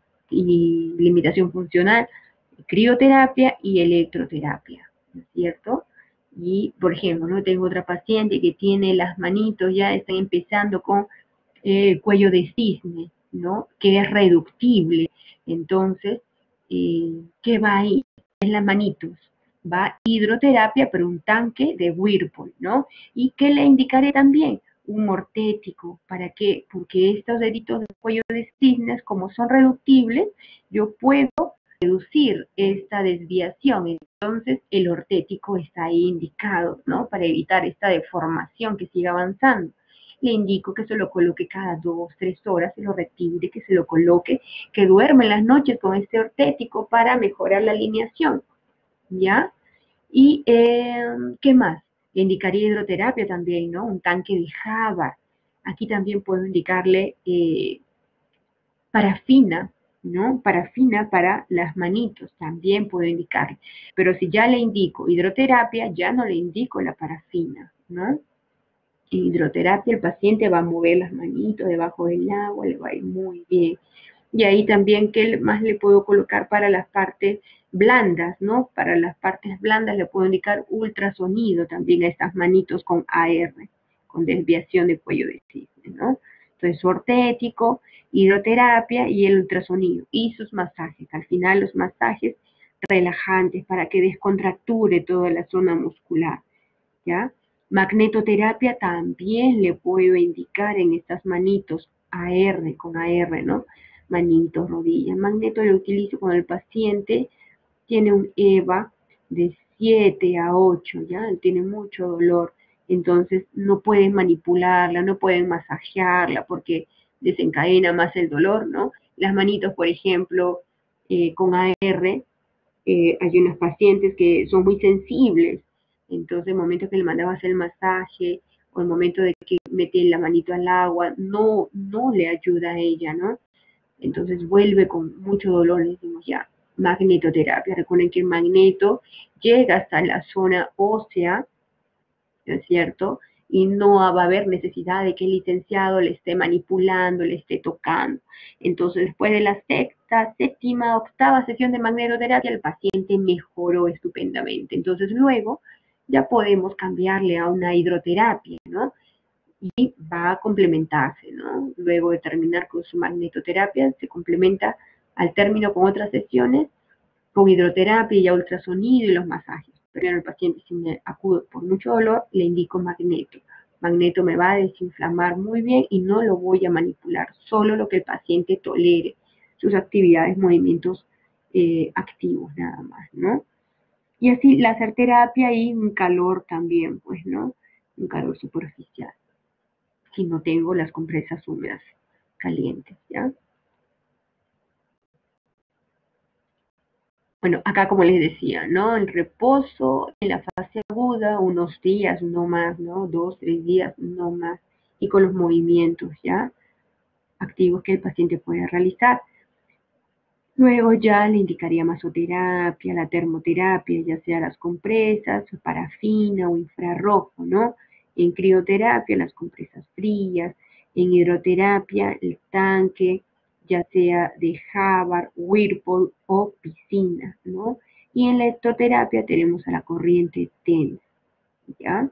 [SPEAKER 1] y limitación funcional, crioterapia y electroterapia, ¿no es cierto? Y, por ejemplo, ¿no? Tengo otra paciente que tiene las manitos, ya están empezando con el eh, cuello de cisne, ¿no? Que es reductible. Entonces, eh, ¿qué va ahí? En las manitos. Va hidroterapia, pero un tanque de Whirlpool, ¿no? ¿Y qué le indicaré también? Un ortético. ¿Para qué? Porque estos deditos de cuello de cisnes, como son reductibles, yo puedo reducir esta desviación. Entonces, el ortético está ahí indicado, ¿no? Para evitar esta deformación que siga avanzando. Le indico que se lo coloque cada dos, tres horas, se lo retire, que se lo coloque, que duerme en las noches con este ortético para mejorar la alineación, ¿ya? Y, eh, ¿qué más? Le indicaría hidroterapia también, ¿no? Un tanque de Havard. Aquí también puedo indicarle eh, parafina, ¿no? Parafina para las manitos, también puedo indicarle. Pero si ya le indico hidroterapia, ya no le indico la parafina, ¿no? En hidroterapia el paciente va a mover las manitos debajo del agua, le va a ir muy bien. Y ahí también, ¿qué más le puedo colocar para las partes blandas, ¿no? Para las partes blandas le puedo indicar ultrasonido también a estas manitos con A R, con desviación de cuello de cisne, ¿no? Entonces, ortético, hidroterapia y el ultrasonido. Y sus masajes. Al final, los masajes relajantes para que descontracture toda la zona muscular, ¿ya? Magnetoterapia también le puedo indicar en estas manitos A R, con A R, ¿no? Manitos, rodillas. Magneto lo utilizo cuando el paciente tiene un E V A de siete a ocho, ¿ya? Tiene mucho dolor, entonces no pueden manipularla, no pueden masajearla porque desencadena más el dolor, ¿no? Las manitos, por ejemplo, eh, con A R, eh, hay unos pacientes que son muy sensibles, entonces el momento que le mandaba a hacer el masaje o el momento de que mete la manito al agua, no, no le ayuda a ella, ¿no? Entonces vuelve con mucho dolor, le decimos ya, magnetoterapia. Recuerden que el magneto llega hasta la zona ósea, ¿no es cierto? Y no va a haber necesidad de que el licenciado le esté manipulando, le esté tocando. Entonces, después de la sexta, séptima, octava sesión de magnetoterapia, el paciente mejoró estupendamente. Entonces, luego ya podemos cambiarle a una hidroterapia, ¿no? Y va a complementarse, ¿no? Luego de terminar con su magnetoterapia, se complementa al término con otras sesiones, con hidroterapia y ultrasonido y los masajes. Pero el paciente, si me acude por mucho dolor, le indico magneto. Magneto me va a desinflamar muy bien y no lo voy a manipular, solo lo que el paciente tolere, sus actividades, movimientos eh, activos nada más, ¿no? Y así láser terapia y un calor también, pues, ¿no? Un calor superficial si no tengo las compresas húmedas calientes, ¿ya? Bueno, acá como les decía, ¿no? El reposo en la fase aguda, unos días, no más, ¿no? Dos, tres días, no más. Y con los movimientos, ¿ya? Activos que el paciente puede realizar. Luego ya le indicaría masoterapia, la termoterapia, ya sea las compresas, parafina o infrarrojo, ¿no? En crioterapia, las compresas frías. En hidroterapia, el tanque, ya sea de Havard, Whirlpool o piscina, ¿no? Y en la electroterapia tenemos a la corriente TENS, ¿ya?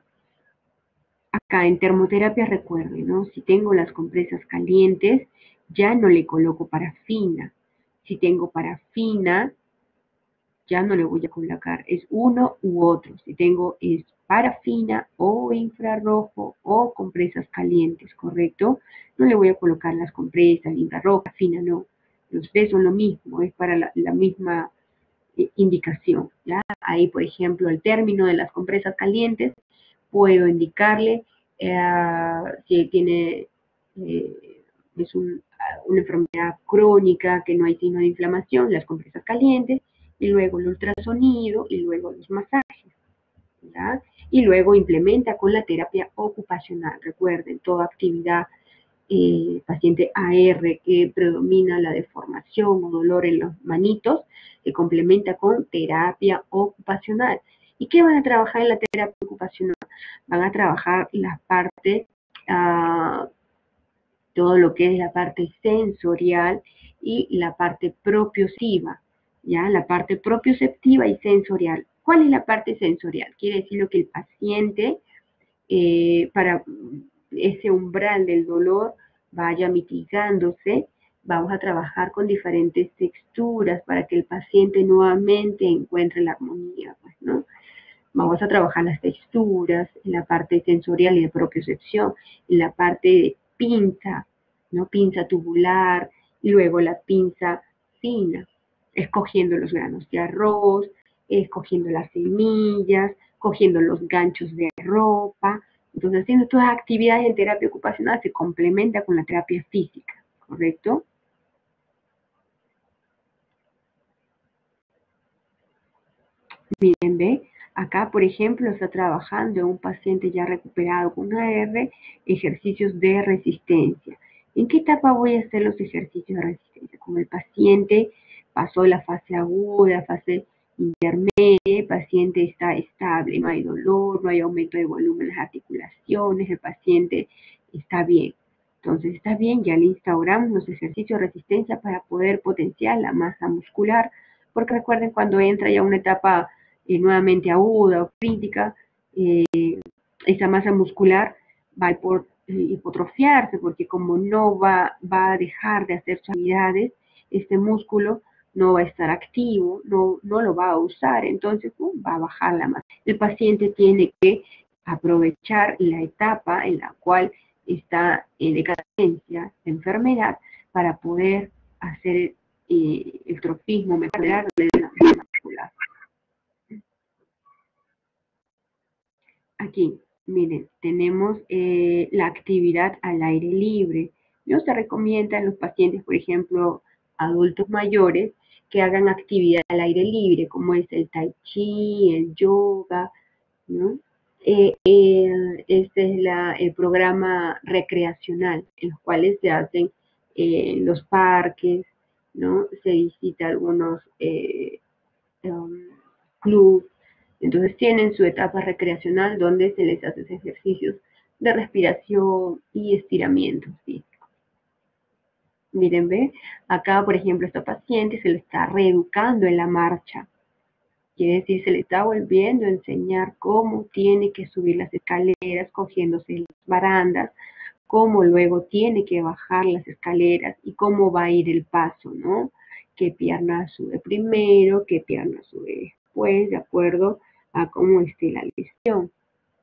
[SPEAKER 1] Acá en termoterapia recuerden, ¿no? Si tengo las compresas calientes, ya no le coloco parafina. Si tengo parafina, ya no le voy a colocar, es uno u otro. Si tengo es parafina o infrarrojo o compresas calientes, ¿correcto? No le voy a colocar las compresas, infrarroja, parafina, no. Los tres son lo mismo, es para la, la misma eh, indicación, ¿ya? Ahí, por ejemplo, al término de las compresas calientes, puedo indicarle eh, si tiene, eh, es un, una enfermedad crónica, que no hay signo de inflamación, las compresas calientes, y luego el ultrasonido, y luego los masajes, ¿ya? Y luego implementa con la terapia ocupacional. Recuerden, toda actividad eh, paciente A R que predomina la deformación o dolor en los manitos, se complementa con terapia ocupacional. ¿Y qué van a trabajar en la terapia ocupacional? Van a trabajar la parte, uh, todo lo que es la parte sensorial y la parte propioceptiva, ¿ya? La parte propioceptiva y sensorial. ¿Cuál es la parte sensorial? Quiere decir lo que el paciente, eh, para ese umbral del dolor vaya mitigándose, vamos a trabajar con diferentes texturas para que el paciente nuevamente encuentre la armonía, pues, ¿no? Vamos a trabajar las texturas, en la parte sensorial y de propiocepción, en la parte de pinza, ¿no? Pinza tubular, y luego la pinza fina, escogiendo los granos de arroz, escogiendo las semillas, cogiendo los ganchos de ropa. Entonces, haciendo todas las actividades en terapia ocupacional se complementa con la terapia física, ¿correcto? Miren, ve, acá, por ejemplo, está trabajando un paciente ya recuperado con A R, ejercicios de resistencia. ¿En qué etapa voy a hacer los ejercicios de resistencia? Como el paciente pasó la fase aguda, fase intermedia, el paciente está estable, no hay dolor, no hay aumento de volumen en las articulaciones, el paciente está bien. Entonces está bien, ya le instauramos los ejercicios de resistencia para poder potenciar la masa muscular, porque recuerden cuando entra ya una etapa eh, nuevamente aguda o crítica, eh, esa masa muscular va a hipo, eh, hipotrofiarse, porque como no va, va a dejar de hacer sus actividades, este músculo no va a estar activo, no, no lo va a usar, entonces uh, va a bajar la masa. El paciente tiene que aprovechar la etapa en la cual está en decadencia, de enfermedad, para poder hacer eh, el trofismo, mejorar la masa muscular. Aquí, miren, tenemos eh, la actividad al aire libre. No se recomienda en los pacientes, por ejemplo, adultos mayores, que hagan actividad al aire libre, como es el tai chi, el yoga, ¿no? Eh, eh, este es la, el programa recreacional, en los cuales se hacen eh, los parques, ¿no? Se visita algunos eh, um, clubs, entonces tienen su etapa recreacional donde se les hace ejercicios de respiración y estiramiento, ¿sí? Miren, ve, acá por ejemplo esta paciente se le está reeducando en la marcha, quiere decir se le está volviendo a enseñar cómo tiene que subir las escaleras cogiéndose las barandas, cómo luego tiene que bajar las escaleras y cómo va a ir el paso, ¿no? Qué pierna sube primero, qué pierna sube después, de acuerdo a cómo esté la lesión.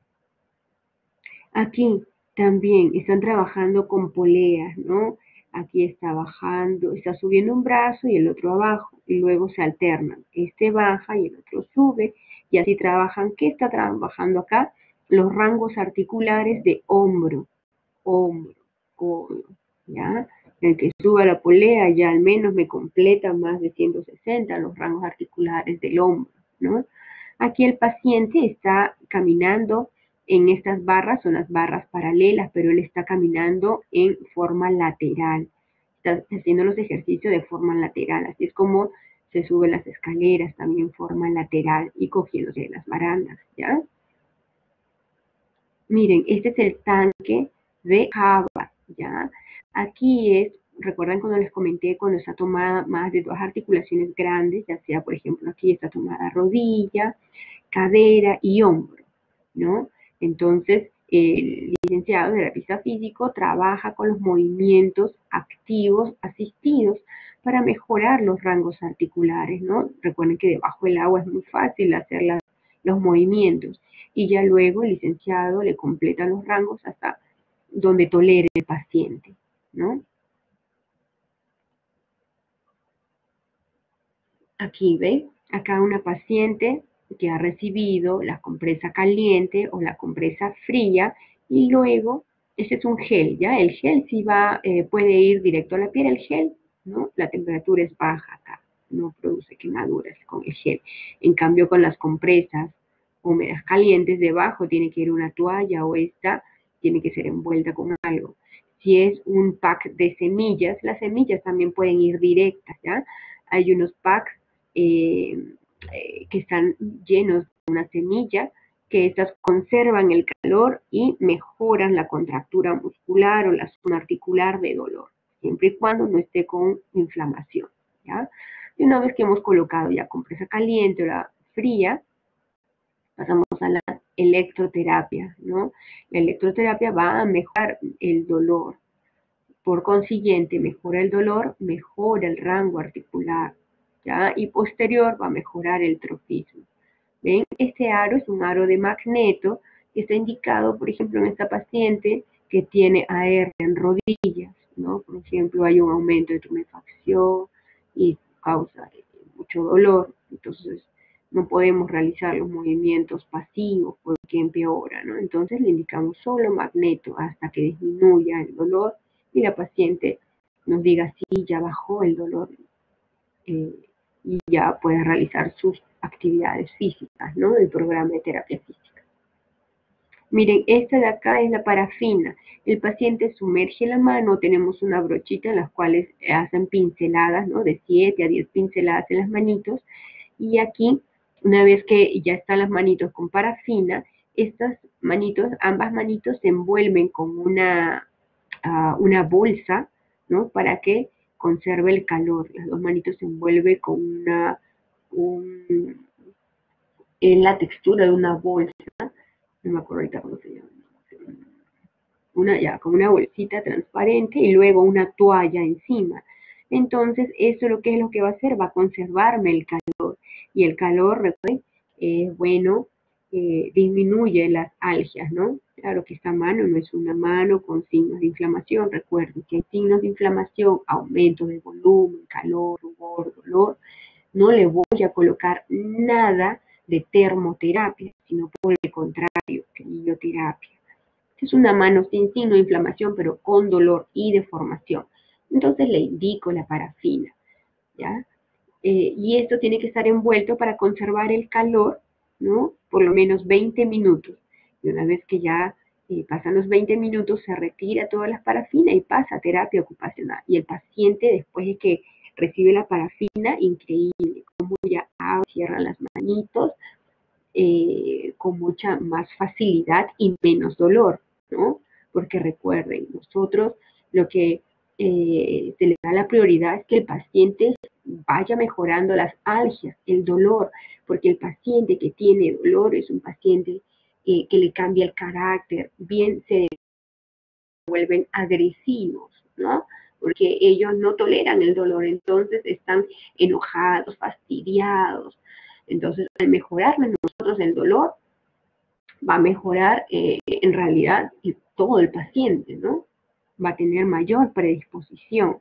[SPEAKER 1] Aquí también están trabajando con poleas, ¿no? Aquí está bajando, está subiendo un brazo y el otro abajo, y luego se alternan. Este baja y el otro sube, y así trabajan. ¿Qué está trabajando acá? Los rangos articulares de hombro, hombro, codo, ¿ya? El que suba la polea ya al menos me completa más de ciento sesenta los rangos articulares del hombro, ¿no? Aquí el paciente está caminando en estas barras, son las barras paralelas, pero él está caminando en forma lateral, está haciendo los ejercicios de forma lateral, así es como se suben las escaleras también en forma lateral y cogiéndose las barandas, ¿ya? Miren, este es el tanque de Harvard, ¿ya? Aquí es, recuerdan cuando les comenté, cuando está tomada más de dos articulaciones grandes, ya sea, por ejemplo, aquí está tomada rodilla, cadera y hombro, ¿no? Entonces, el licenciado de terapista físico trabaja con los movimientos activos asistidos para mejorar los rangos articulares, ¿no? Recuerden que debajo del agua es muy fácil hacer la, los movimientos y ya luego el licenciado le completa los rangos hasta donde tolere el paciente, ¿no? Aquí, ¿ve? Acá una paciente que ha recibido la compresa caliente o la compresa fría y luego, este es un gel, ¿ya? El gel sí va, eh, puede ir directo a la piel, el gel, ¿no? La temperatura es baja acá, no produce quemaduras con el gel. En cambio, con las compresas húmedas calientes, debajo tiene que ir una toalla o esta tiene que ser envuelta con algo. Si es un pack de semillas, las semillas también pueden ir directas, ¿ya? Hay unos packs eh, eh, que están llenos de una semilla, que estas conservan el calor y mejoran la contractura muscular o la zona articular de dolor, siempre y cuando no esté con inflamación, ¿ya? Y una vez que hemos colocado ya compresa caliente o la fría, pasamos a la electroterapia, ¿no? La electroterapia va a mejorar el dolor. Por consiguiente, mejora el dolor, mejora el rango articular, ¿ya? Y posterior va a mejorar el trofismo. ¿Ven? Este aro es un aro de magneto que está indicado, por ejemplo, en esta paciente que tiene A R en rodillas, ¿no? Por ejemplo, hay un aumento de tumefacción y causa mucho dolor, entonces no podemos realizar los movimientos pasivos porque empeora, ¿no? Entonces le indicamos solo magneto hasta que disminuya el dolor y la paciente nos diga si ya bajó el dolor eh, y ya puede realizar sus actividades físicas, ¿no? Del programa de terapia física. Miren, esta de acá es la parafina. El paciente sumerge la mano, tenemos una brochita en las cuales hacen pinceladas, ¿no? De siete a diez pinceladas en las manitos Y aquí, una vez que ya están las manitos con parafina, estas manitos, ambas manitos se envuelven con una, uh, una bolsa, ¿no? Para que conserve el calor. Las dos manitos se envuelven con una, un, en la textura de una bolsa, no me acuerdo ahorita cómo se llama, una, ya, como una bolsita transparente y luego una toalla encima. Entonces, eso lo que es lo que va a hacer, va a conservarme el calor. Y el calor, recuerden, es eh, bueno, eh, disminuye las algias, ¿no? Claro que esta mano no es una mano con signos de inflamación. Recuerden que hay signos de inflamación, aumento de volumen, calor, rubor, dolor. No le voy a colocar nada de termoterapia, sino por el contrario, crioterapia. Es una mano sin signo de inflamación, pero con dolor y deformación. Entonces le indico la parafina, ¿ya? Eh, y esto tiene que estar envuelto para conservar el calor, ¿no? Por lo menos veinte minutos. Y una vez que ya eh, pasan los veinte minutos, se retira toda la parafina y pasa a terapia ocupacional. Y el paciente, después de que recibe la parafina, increíble, como ya cierra las manitos, eh, con mucha más facilidad y menos dolor, ¿no? Porque recuerden, nosotros lo que eh, se le da la prioridad es que el paciente vaya mejorando las algias, el dolor, porque el paciente que tiene dolor es un paciente eh, que le cambia el carácter, bien se vuelven agresivos, ¿no? Porque ellos no toleran el dolor, entonces están enojados, fastidiados. Entonces, al mejorarle nosotros el dolor, va a mejorar eh, en realidad todo el paciente, ¿no? Va a tener mayor predisposición.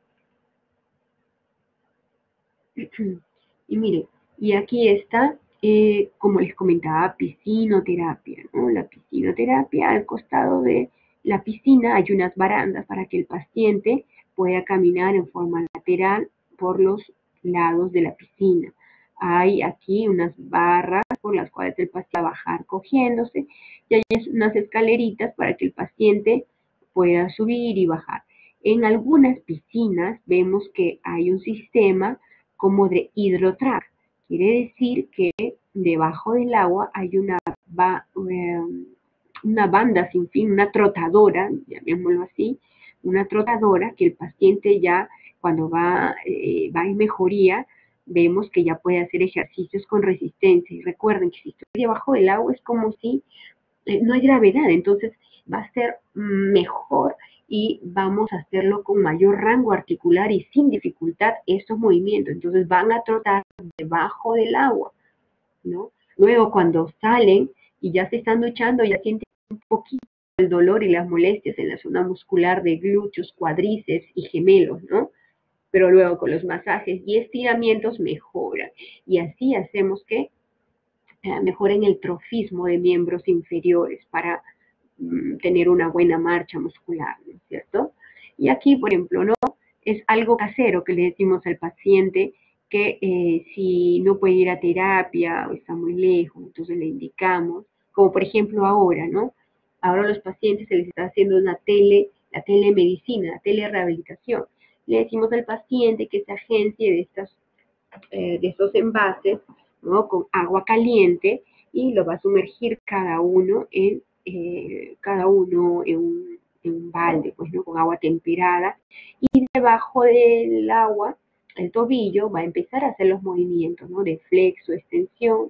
[SPEAKER 1] Y mire, y aquí está, eh, como les comentaba, piscinoterapia, ¿no? La piscinoterapia, al costado de la piscina hay unas barandas para que el paciente pueda caminar en forma lateral por los lados de la piscina. Hay aquí unas barras por las cuales el paciente va a bajar cogiéndose y hay unas escaleritas para que el paciente pueda subir y bajar. En algunas piscinas vemos que hay un sistema como de hidrotrack. Quiere decir que debajo del agua hay una, ba, eh, una banda sin fin, una trotadora, llamémoslo así, una trotadora que el paciente ya cuando va, eh, va en mejoría, vemos que ya puede hacer ejercicios con resistencia. Y recuerden que si estoy debajo del agua es como si eh, no hay gravedad, entonces va a ser mejor y vamos a hacerlo con mayor rango articular y sin dificultad estos movimientos. Entonces van a trotar debajo del agua, ¿no? Luego cuando salen y ya se están duchando, ya sienten un poquito el dolor y las molestias en la zona muscular de glúteos, cuádriceps y gemelos, ¿no? Pero luego con los masajes y estiramientos mejoran. Y así hacemos que eh, mejoren el trofismo de miembros inferiores para tener una buena marcha muscular, ¿no es cierto? Y aquí, por ejemplo, ¿no? Es algo casero que le decimos al paciente que eh, si no puede ir a terapia o está muy lejos, entonces le indicamos, como por ejemplo ahora, ¿no? Ahora a los pacientes se les está haciendo una tele, la telemedicina, la telerehabilitación. Le decimos al paciente que se agencie de, estas, eh, de estos envases, ¿no? Con agua caliente y lo va a sumergir cada uno en eh, cada uno en un, en un balde, pues, ¿no? Con agua temperada, y debajo del agua, el tobillo va a empezar a hacer los movimientos, ¿no? De flexo, extensión,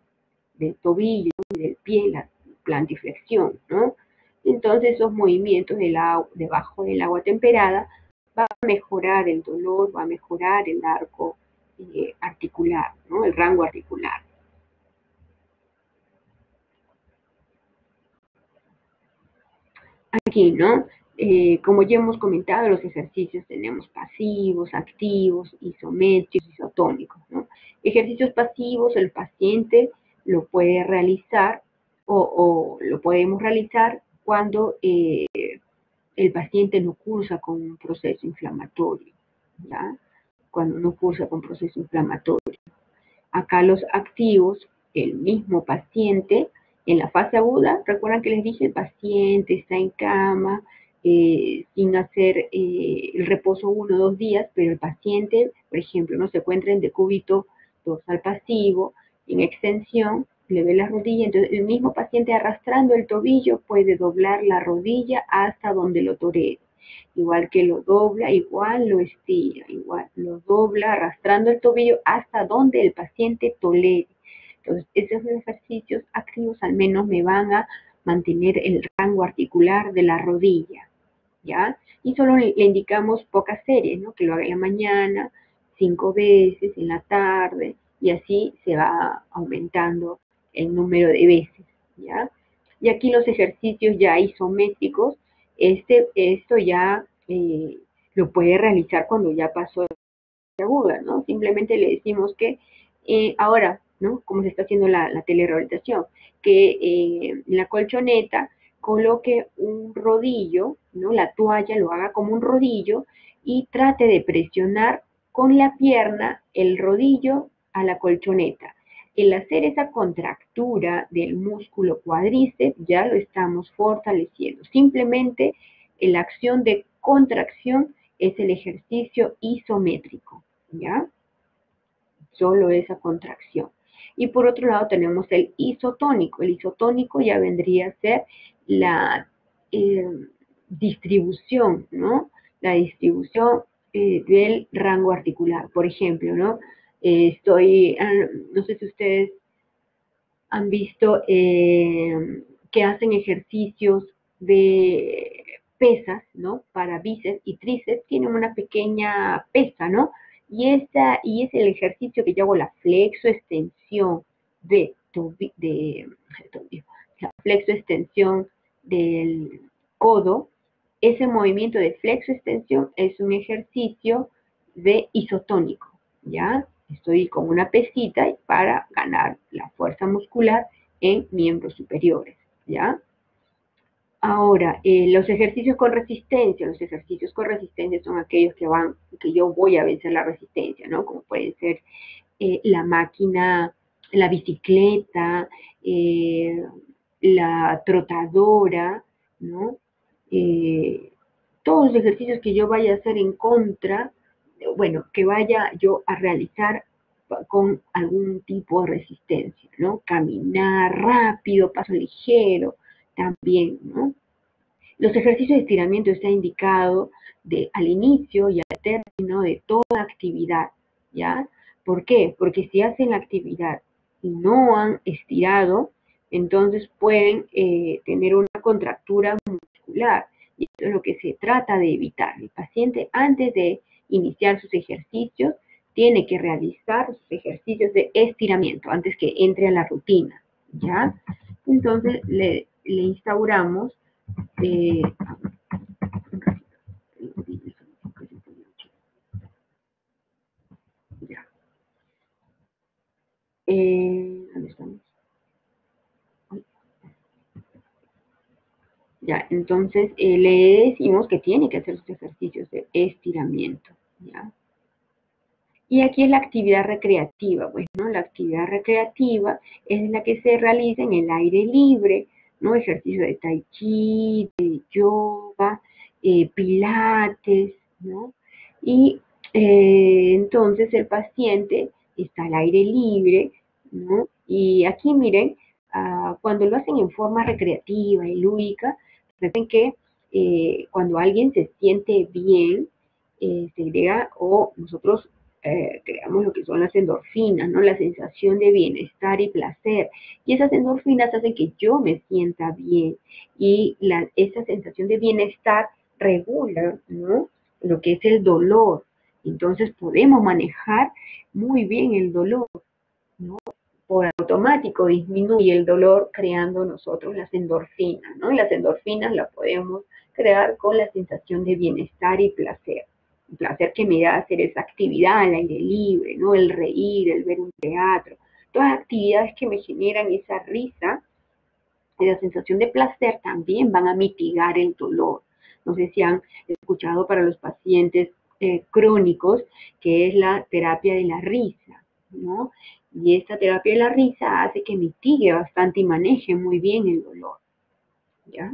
[SPEAKER 1] del tobillo, del pie, la plantiflexión, ¿no? Entonces esos movimientos del agua, debajo del agua temperada va a mejorar el dolor, va a mejorar el arco eh, articular, ¿no? El rango articular. Aquí, ¿no? Eh, como ya hemos comentado, los ejercicios tenemos pasivos, activos, isométricos, isotónicos, ¿no? Ejercicios pasivos, el paciente lo puede realizar o, o lo podemos realizar cuando eh, el paciente no cursa con un proceso inflamatorio, ¿ya? Cuando no cursa con proceso inflamatorio. Acá los activos, el mismo paciente, en la fase aguda, recuerdan que les dije, el paciente está en cama, eh, sin hacer eh, el reposo uno o dos días, pero el paciente, por ejemplo, no se encuentra en decúbito dorsal pasivo, en extensión, le ve la rodilla, entonces el mismo paciente arrastrando el tobillo puede doblar la rodilla hasta donde lo tolere. Igual que lo dobla, igual lo estira, igual lo dobla arrastrando el tobillo hasta donde el paciente tolere. Entonces, esos ejercicios activos al menos me van a mantener el rango articular de la rodilla, ¿ya? Y solo le, le indicamos pocas series, ¿no? Que lo haga en la mañana, cinco veces, en la tarde, y así se va aumentando el número de veces, ¿ya? Y aquí los ejercicios ya isométricos, este, esto ya eh, lo puede realizar cuando ya pasó la aguda, ¿no? Simplemente le decimos que eh, ahora, ¿no? Como se está haciendo la, la telerehabilitación, que eh, en la colchoneta coloque un rodillo, ¿no? La toalla lo haga como un rodillo y trate de presionar con la pierna el rodillo a la colchoneta. El hacer esa contractura del músculo cuádriceps ya lo estamos fortaleciendo. Simplemente la acción de contracción es el ejercicio isométrico, ¿ya? Solo esa contracción. Y por otro lado tenemos el isotónico. El isotónico ya vendría a ser la eh, distribución, ¿no? La distribución eh, del rango articular. Por ejemplo, ¿no? Eh, estoy, ah, no sé si ustedes han visto eh, que hacen ejercicios de pesas, ¿no? Para bíceps y tríceps tienen una pequeña pesa, ¿no? Y, esa, y es el ejercicio que yo hago la flexo-extensión de, de, de, la flexo-extensión del codo. Ese movimiento de flexo-extensión es un ejercicio de isotónico, ¿ya? Estoy con una pesita para ganar la fuerza muscular en miembros superiores, ¿ya? Ahora, eh, los ejercicios con resistencia, los ejercicios con resistencia son aquellos que van, que yo voy a vencer la resistencia, ¿no? Como pueden ser eh, la máquina, la bicicleta, eh, la trotadora, ¿no? Eh, todos los ejercicios que yo vaya a hacer en contra, bueno, que vaya yo a realizar con algún tipo de resistencia, ¿no? Caminar rápido, paso ligero, también, ¿no? Los ejercicios de estiramiento está indicado de, al inicio y al término de toda actividad, ¿ya? ¿Por qué? Porque si hacen la actividad y no han estirado, entonces pueden eh, tener una contractura muscular. Y esto es lo que se trata de evitar. El paciente, antes de iniciar sus ejercicios, tiene que realizar sus ejercicios de estiramiento antes que entre a la rutina, ¿ya? Entonces le, le instauramos eh, ya. Eh, ¿Dónde estamos? Ya, entonces eh, le decimos que tiene que hacer sus ejercicios de estiramiento, ¿ya? Y aquí es la actividad recreativa, pues, ¿no? La actividad recreativa es la que se realiza en el aire libre, ¿no? Ejercicio de tai chi, de yoga, eh, pilates, ¿no? Y eh, entonces el paciente está al aire libre, ¿no? Y aquí miren, uh, cuando lo hacen en forma recreativa y lúdica, recuerden que eh, cuando alguien se siente bien, eh, se agrega o nosotros eh, creamos lo que son las endorfinas, ¿no? La sensación de bienestar y placer. Y esas endorfinas hacen que yo me sienta bien. Y la, esa sensación de bienestar regula, ¿no? Lo que es el dolor. Entonces podemos manejar muy bien el dolor, ¿no? Por automático disminuye el dolor creando nosotros las endorfinas, ¿no? Y las endorfinas las podemos crear con la sensación de bienestar y placer. El placer que me da hacer esa actividad al aire libre, ¿no? El reír, el ver un teatro, todas actividades que me generan esa risa, esa sensación de placer también van a mitigar el dolor. No sé si han escuchado para los pacientes eh, crónicos, que es la terapia de la risa, ¿no? Y esta terapia de la risa hace que mitigue bastante y maneje muy bien el dolor, ¿ya?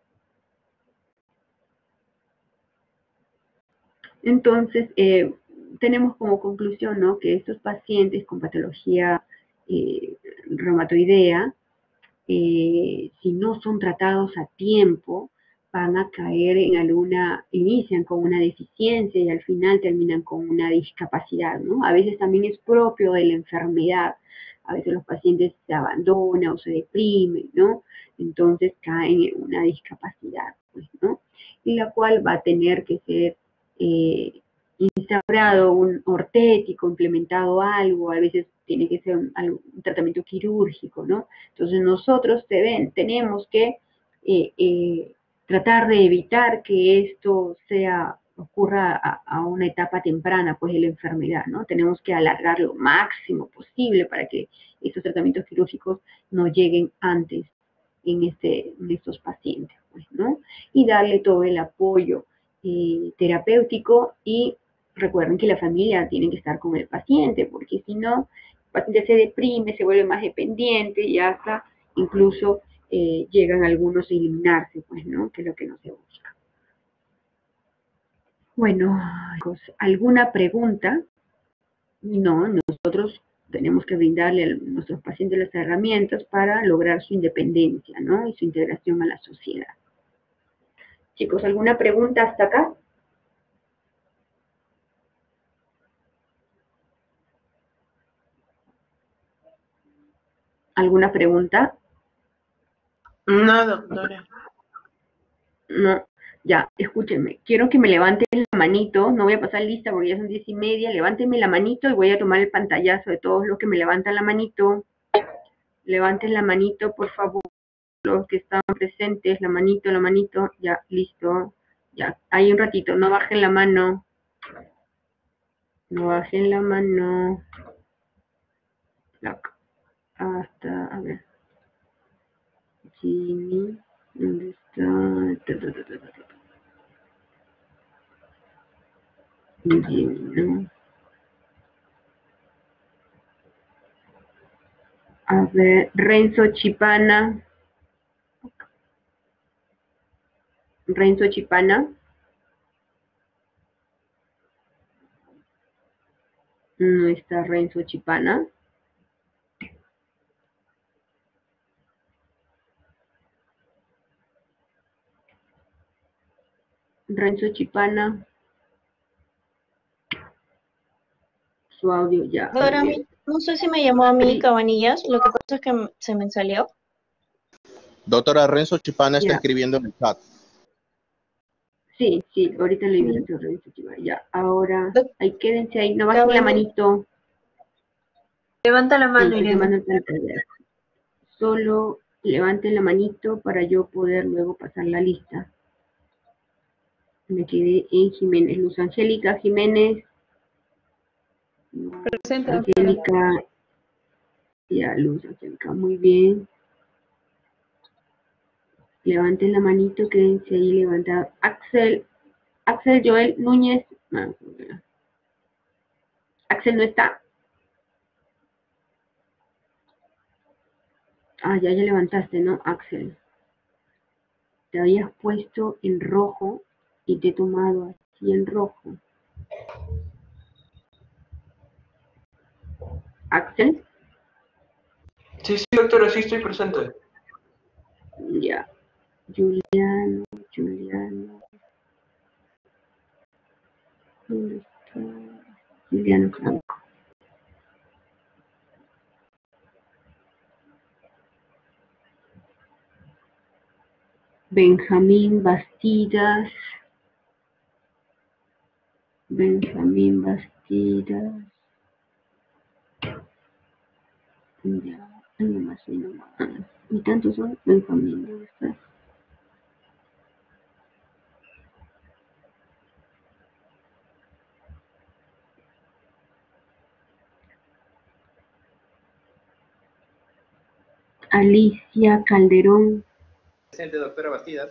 [SPEAKER 1] Entonces, eh, tenemos como conclusión, ¿no?, que estos pacientes con patología eh, reumatoidea, eh, si no son tratados a tiempo, van a caer en alguna, inician con una deficiencia y al final terminan con una discapacidad, ¿no? A veces también es propio de la enfermedad. A veces los pacientes se abandonan o se deprimen, ¿no? Entonces caen en una discapacidad, pues, ¿no? Y la cual va a tener que ser eh, instaurado un ortético, implementado algo, a veces tiene que ser un, un tratamiento quirúrgico, ¿no? Entonces nosotros ven, tenemos que eh, eh, tratar de evitar que esto sea, ocurra a, a, una etapa temprana, pues, de la enfermedad, ¿no? Tenemos que alargar lo máximo posible para que estos tratamientos quirúrgicos no lleguen antes en, este, en estos pacientes, pues, ¿no? Y darle todo el apoyo eh, terapéutico y recuerden que la familia tiene que estar con el paciente, porque si no, el paciente se deprime, se vuelve más dependiente y hasta incluso eh, llegan algunos a eliminarse, pues, ¿no? Que es lo que no se busca. Bueno, ¿alguna pregunta? No, nosotros tenemos que brindarle a nuestros pacientes las herramientas para lograr su independencia, ¿no? Y su integración a la sociedad. Chicos, ¿alguna pregunta hasta acá? ¿Alguna pregunta?
[SPEAKER 2] No, doctora.
[SPEAKER 1] No, ya, escúchenme. Quiero que me levanten la manito. No voy a pasar lista porque ya son diez y media. Levántenme la manito y voy a tomar el pantallazo de todos los que me levantan la manito. Levanten la manito, por favor. Los que están presentes, la manito, la manito. Ya, listo. Ya, ahí un ratito. No bajen la mano. No bajen la mano. Hasta, a ver. Jimmy, ¿dónde está? Jimmy, ¿no? A ver, Renzo Chipana. Renzo Chipana. No está Renzo Chipana. Renzo Chipana. Su audio ya.
[SPEAKER 3] Doctora, no sé si me llamó a mí Cabanillas, lo que pasa es que se me salió.
[SPEAKER 4] Doctora, Renzo Chipana está
[SPEAKER 1] Ya.
[SPEAKER 4] escribiendo en el chat.
[SPEAKER 1] Sí, sí, ahorita le he visto Renzo Chipana. Ya, ahora, ahí quédense ahí, no bajen la
[SPEAKER 3] Cabanillas.
[SPEAKER 1] manito.
[SPEAKER 2] Levanta la mano,
[SPEAKER 1] Sí,
[SPEAKER 2] Irene.
[SPEAKER 1] solo levanten la manito para yo poder luego pasar la lista. Me quedé en Jiménez. Luz Angélica Jiménez.
[SPEAKER 2] Presente,
[SPEAKER 1] Angélica. Ya, Luz Angélica, muy bien. Levanten la manito, quédense ahí levantados. Axel, Axel Joel Núñez. No, Axel no está. Ah, ya, ya levantaste, ¿no, Axel? Te habías puesto en rojo y te he tomado así en rojo. Axel.
[SPEAKER 2] Sí, sí, doctora, sí estoy presente.
[SPEAKER 1] Ya. Juliano, Juliano. ¿Dónde está? Juliano Franco. Benjamín Bastidas. Benjamín Bastidas. Ya, hay nomás, hay nomás. ¿Y tantos son? Benjamín, ¿dónde estás? Alicia Calderón.
[SPEAKER 4] Presente, doctora Bastidas.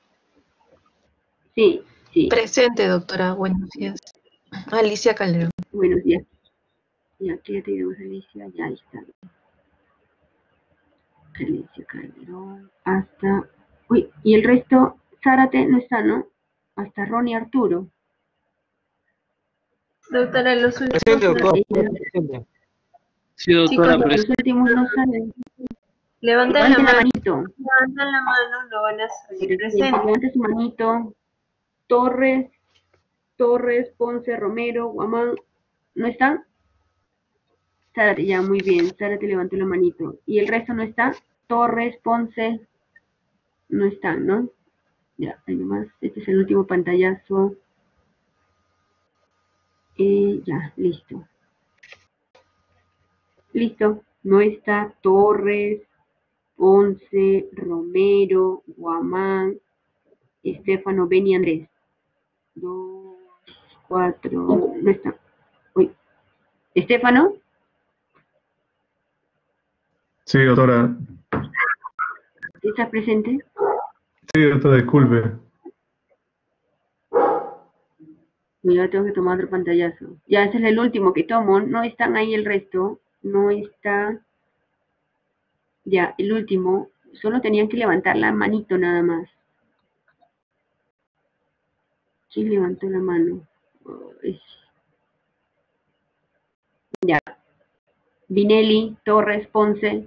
[SPEAKER 1] Sí, sí.
[SPEAKER 3] Presente, doctora. Buenos días. Alicia Calderón.
[SPEAKER 1] Buenos días. Ya, ¿qué te digo, Alicia? Ya está. Alicia Calderón. Hasta... Uy, y el resto, Zárate no está, ¿no? Hasta Ronnie Arturo.
[SPEAKER 3] Doctora, los últimos
[SPEAKER 2] Presente,
[SPEAKER 3] no-
[SPEAKER 2] doctor.
[SPEAKER 1] Eh,
[SPEAKER 2] Presente.
[SPEAKER 5] Sí, doctora,
[SPEAKER 3] Chicos,
[SPEAKER 1] Los
[SPEAKER 5] presente.
[SPEAKER 1] últimos no salen.
[SPEAKER 3] levanten la
[SPEAKER 1] Levanten la
[SPEAKER 3] mano,
[SPEAKER 1] manito.
[SPEAKER 3] levanten la mano, no van a salir
[SPEAKER 1] Presente,
[SPEAKER 3] presentes.
[SPEAKER 1] levante su manito. Torres, Torres, Ponce, Romero, Guamán. ¿No están? Zárate, ya, muy bien. Zárate levantó la manito. ¿Y el resto no está? Torres, Ponce, no están, ¿no? Ya, ahí nomás. Este es el último pantallazo. Eh, ya, listo. Listo. No está Torres, Ponce, Romero, Guamán, Estefano, Beni, Andrés. Dos, cuatro, no está. Uy. Estefano,
[SPEAKER 6] Sí, doctora.
[SPEAKER 1] ¿estás presente?
[SPEAKER 6] Sí, doctora, disculpe.
[SPEAKER 1] Mira, tengo que tomar otro pantallazo. Ya, ese es el último que tomo. No están ahí el resto. No está. Ya, el último. Solo tenían que levantar la manito nada más. ¿Quién levantó la mano? Ay. Ya. Vinelli, Torres, Ponce.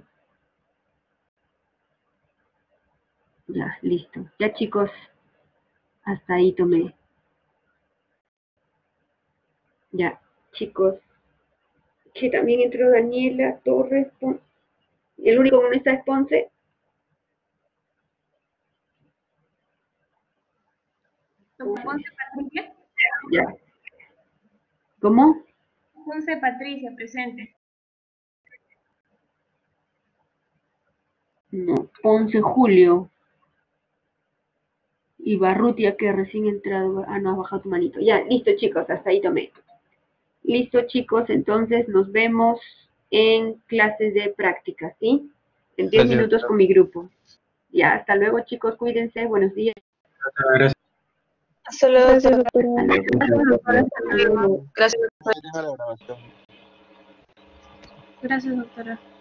[SPEAKER 1] Ya, listo. Ya, chicos. Hasta ahí tomé. Ya, chicos. Que también entró Daniela, Torres, Ponce. El único que no está es Ponce.
[SPEAKER 7] Ponce Patricia.
[SPEAKER 1] Ya. ¿Cómo?
[SPEAKER 7] Ponce Patricia, presente.
[SPEAKER 1] No, Ponce Julio. Y Barrutia, que recién entrado. Ah, no, has bajado tu manito. Ya, listo, chicos, hasta ahí tomé. Listo, chicos, entonces nos vemos en clases de práctica, ¿sí? En diez
[SPEAKER 2] Gracias.
[SPEAKER 1] minutos con mi grupo. Ya, hasta luego, chicos, cuídense, buenos días.
[SPEAKER 2] Gracias.
[SPEAKER 3] Hasta luego,
[SPEAKER 1] Hasta
[SPEAKER 3] doctora.
[SPEAKER 1] luego.
[SPEAKER 3] Gracias.
[SPEAKER 4] Deja la grabación.
[SPEAKER 7] Gracias, doctora.